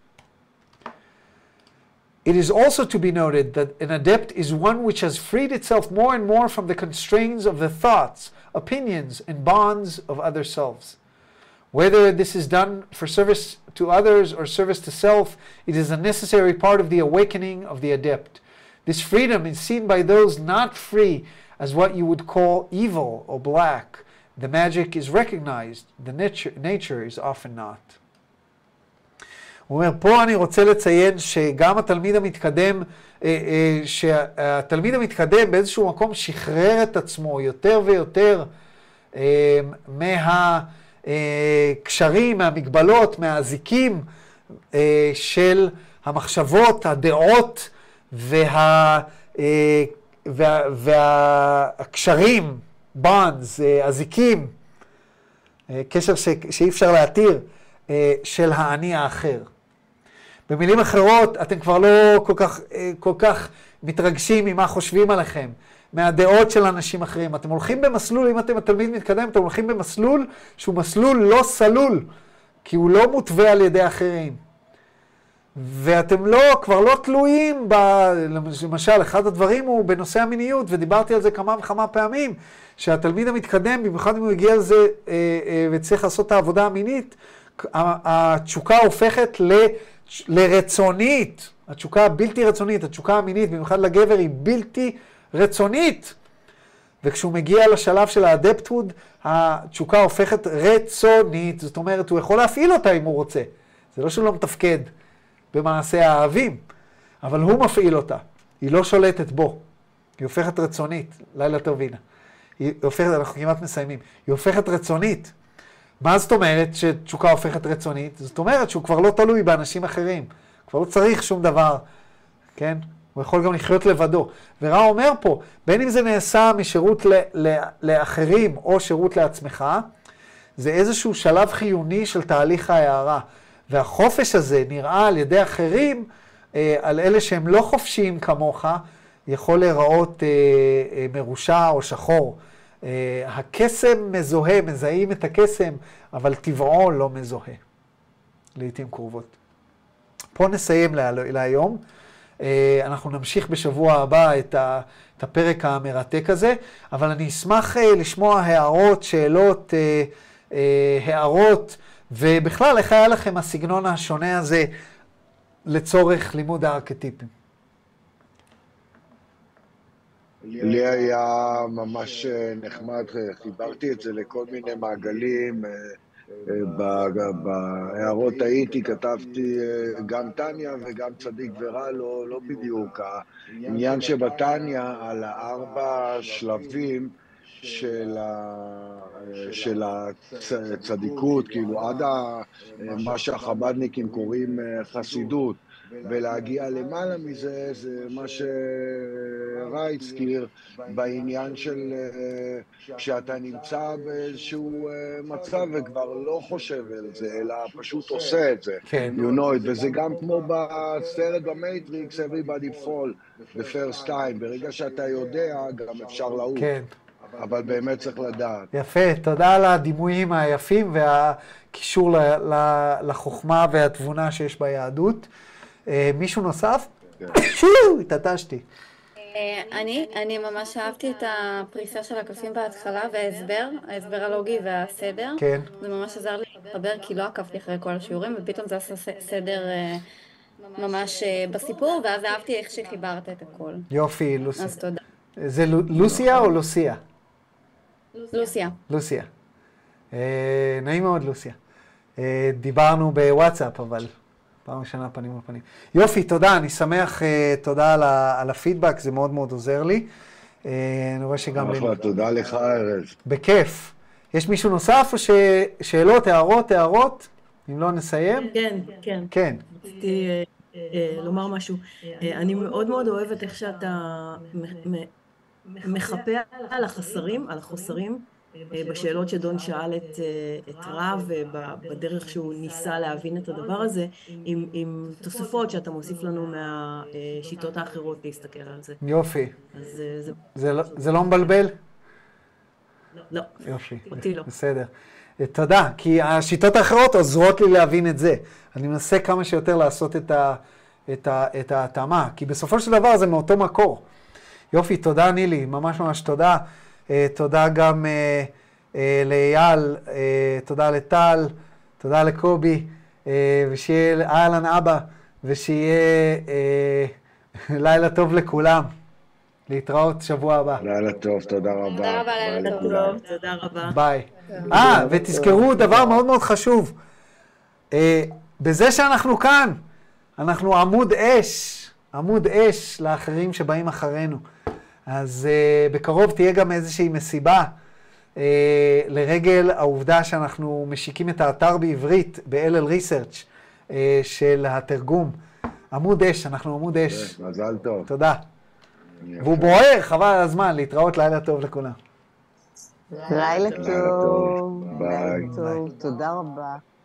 It is also to be noted that an adept is one which has freed itself more and more from the constraints of the thoughts, opinions, and bonds of other selves. Whether this is done for service to others or service to self, it is a necessary part of the awakening of the adept. This freedom is seen by those not free as what you would call evil or black. The magic is recognized, the nature, nature is often not. הוא אומר, פה אני רוצה לציין שגם התלמיד המתקדם, שהתלמיד המתקדם באיזשהו מקום שחרר את עצמו יותר ויותר מהקשרים, מהמגבלות, מהזיקים של המחשבות, הדעות וה, וה, והקשרים, bonds, הזיקים, קשר ש, שאי אפשר להתיר, של האני האחר. במילים אחרות, אתם כבר לא כל כך, כל כך מתרגשים ממה חושבים עליכם, מהדעות של אנשים אחרים. אתם הולכים במסלול, אם אתם התלמיד מתקדם, אתם הולכים במסלול שהוא מסלול לא סלול, כי הוא לא מותווה על ידי אחרים. ואתם לא, כבר לא תלויים, ב, למשל, אחד הדברים הוא בנושא המיניות, ודיברתי על זה כמה וכמה פעמים, שהתלמיד המתקדם, במיוחד אם הוא הגיע לזה אה, אה, וצריך לעשות את העבודה המינית, התשוקה הופכת ל, לרצונית, התשוקה הבלתי רצונית, התשוקה המינית, במיוחד לגבר, היא בלתי רצונית. וכשהוא מגיע לשלב של האדפטהוד, התשוקה הופכת רצונית, זאת אומרת, הוא יכול להפעיל אותה אם הוא רוצה. זה לא שהוא לא מתפקד במעשה האהבים, אבל הוא מפעיל אותה, היא לא שולטת בו, היא הופכת רצונית, לילה טובינה, היא הופכת, אנחנו כמעט מסיימים, היא הופכת רצונית. מה זאת אומרת שתשוקה הופכת רצונית? זאת אומרת שהוא כבר לא תלוי באנשים אחרים, כבר לא צריך שום דבר, כן? הוא יכול גם לחיות לבדו. ורע אומר פה, בין אם זה נעשה משירות ל- ל- לאחרים או שירות לעצמך, זה איזשהו שלב חיוני של תהליך ההערה. והחופש הזה נראה על ידי אחרים, אה, על אלה שהם לא חופשיים כמוך, יכול להיראות אה, אה, מרושע או שחור. אה, הקסם מזוהה, מזהים את הקסם, אבל טבעו לא מזוהה. לעתים קרובות. פה נסיים לה, להיום. אה, אנחנו נמשיך בשבוע הבא את, ה, את הפרק המרתק הזה, אבל אני אשמח אה, לשמוע הערות, שאלות, אה, אה, הערות, ובכלל, איך היה לכם הסגנון השונה הזה לצורך לימוד הארכיטיפים? לי היה ממש נחמד, חיברתי את זה לכל מיני מעגלים, בהערות הייתי, כתבתי גם טניה וגם צדיק ורע, לא, לא בדיוק. העניין שבטניה על הארבע שלבים של, ה... של הצדיקות, כאילו עד ה... מה שהחבדניקים קוראים חסידות, ולהגיע למעלה מזה, זה מה שרע הזכיר בעניין של כשאתה נמצא באיזשהו מצב וכבר לא חושב על זה, אלא פשוט עושה את זה, כן. you know it, וזה גם כמו בסרט במייטריקס, everybody fall the first time, ברגע שאתה יודע גם אפשר לעוף. כן. אבל באמת צריך לדעת. יפה, תודה על הדימויים היפים והקישור ל- ל- לחוכמה והתבונה שיש ביהדות. מישהו נוסף? שו, התעטשתי. אני, אני ממש אהבתי את הפריסה של הקלפים בהתחלה וההסבר, ההסבר הלוגי והסדר. כן. זה ממש עזר לי להתחבר כי לא עקבתי אחרי כל השיעורים, ופתאום זה עשה סדר ממש בסיפור, ואז אהבתי איך שחיברת את הכל. יופי, לוסיה. אז תודה. זה לוסיה או לוסיה? לוסיה. לוסיה. נעים מאוד, לוסיה. דיברנו בוואטסאפ, אבל פעם ראשונה פנים מול פנים. יופי, תודה, אני שמח, תודה על, ה, על הפידבק, זה מאוד מאוד עוזר לי. אני רואה שגם... אחלה, תודה לך, ארז. בכיף. יש מישהו נוסף או ש... שאלות, הערות, הערות? אם לא נסיים? כן, כן. כן. רציתי לומר משהו. אני מאוד מאוד אוהבת איך שאתה מחפה על החסרים, על החוסרים, בשאלות שדון שאל את, את רב, בדרך שהוא ניסה להבין את הדבר הזה, עם, עם תוספות שאתה מוסיף לנו מהשיטות האחרות להסתכל על זה. יופי. אז זה... זה לא, זה לא מבלבל? לא. יופי. אותי לא. בסדר. תודה, כי השיטות האחרות עוזרות לי להבין את זה. אני מנסה כמה שיותר לעשות את ה, את ה, את ההתאמה, כי בסופו של דבר זה מאותו מקור. יופי, תודה נילי, ממש ממש תודה. תודה גם לאייל, תודה לטל, תודה לקובי, ושיהיה אהלן אבא, ושיהיה לילה טוב לכולם. להתראות שבוע הבא. לילה טוב, תודה רבה. תודה רבה, לילה טוב. תודה רבה. ביי. אה, ותזכרו דבר מאוד מאוד חשוב. בזה שאנחנו כאן, אנחנו עמוד אש, עמוד אש לאחרים שבאים אחרינו. אז uh, בקרוב תהיה גם איזושהי מסיבה uh, לרגל העובדה שאנחנו משיקים את האתר בעברית ב-אל אל Research uh, של התרגום. עמוד אש, אנחנו עמוד אש. מזל טוב. תודה. והוא בוער, חבל על הזמן, להתראות, לילה טוב לכולם. לילה טוב. ביי. לילה טוב, תודה רבה.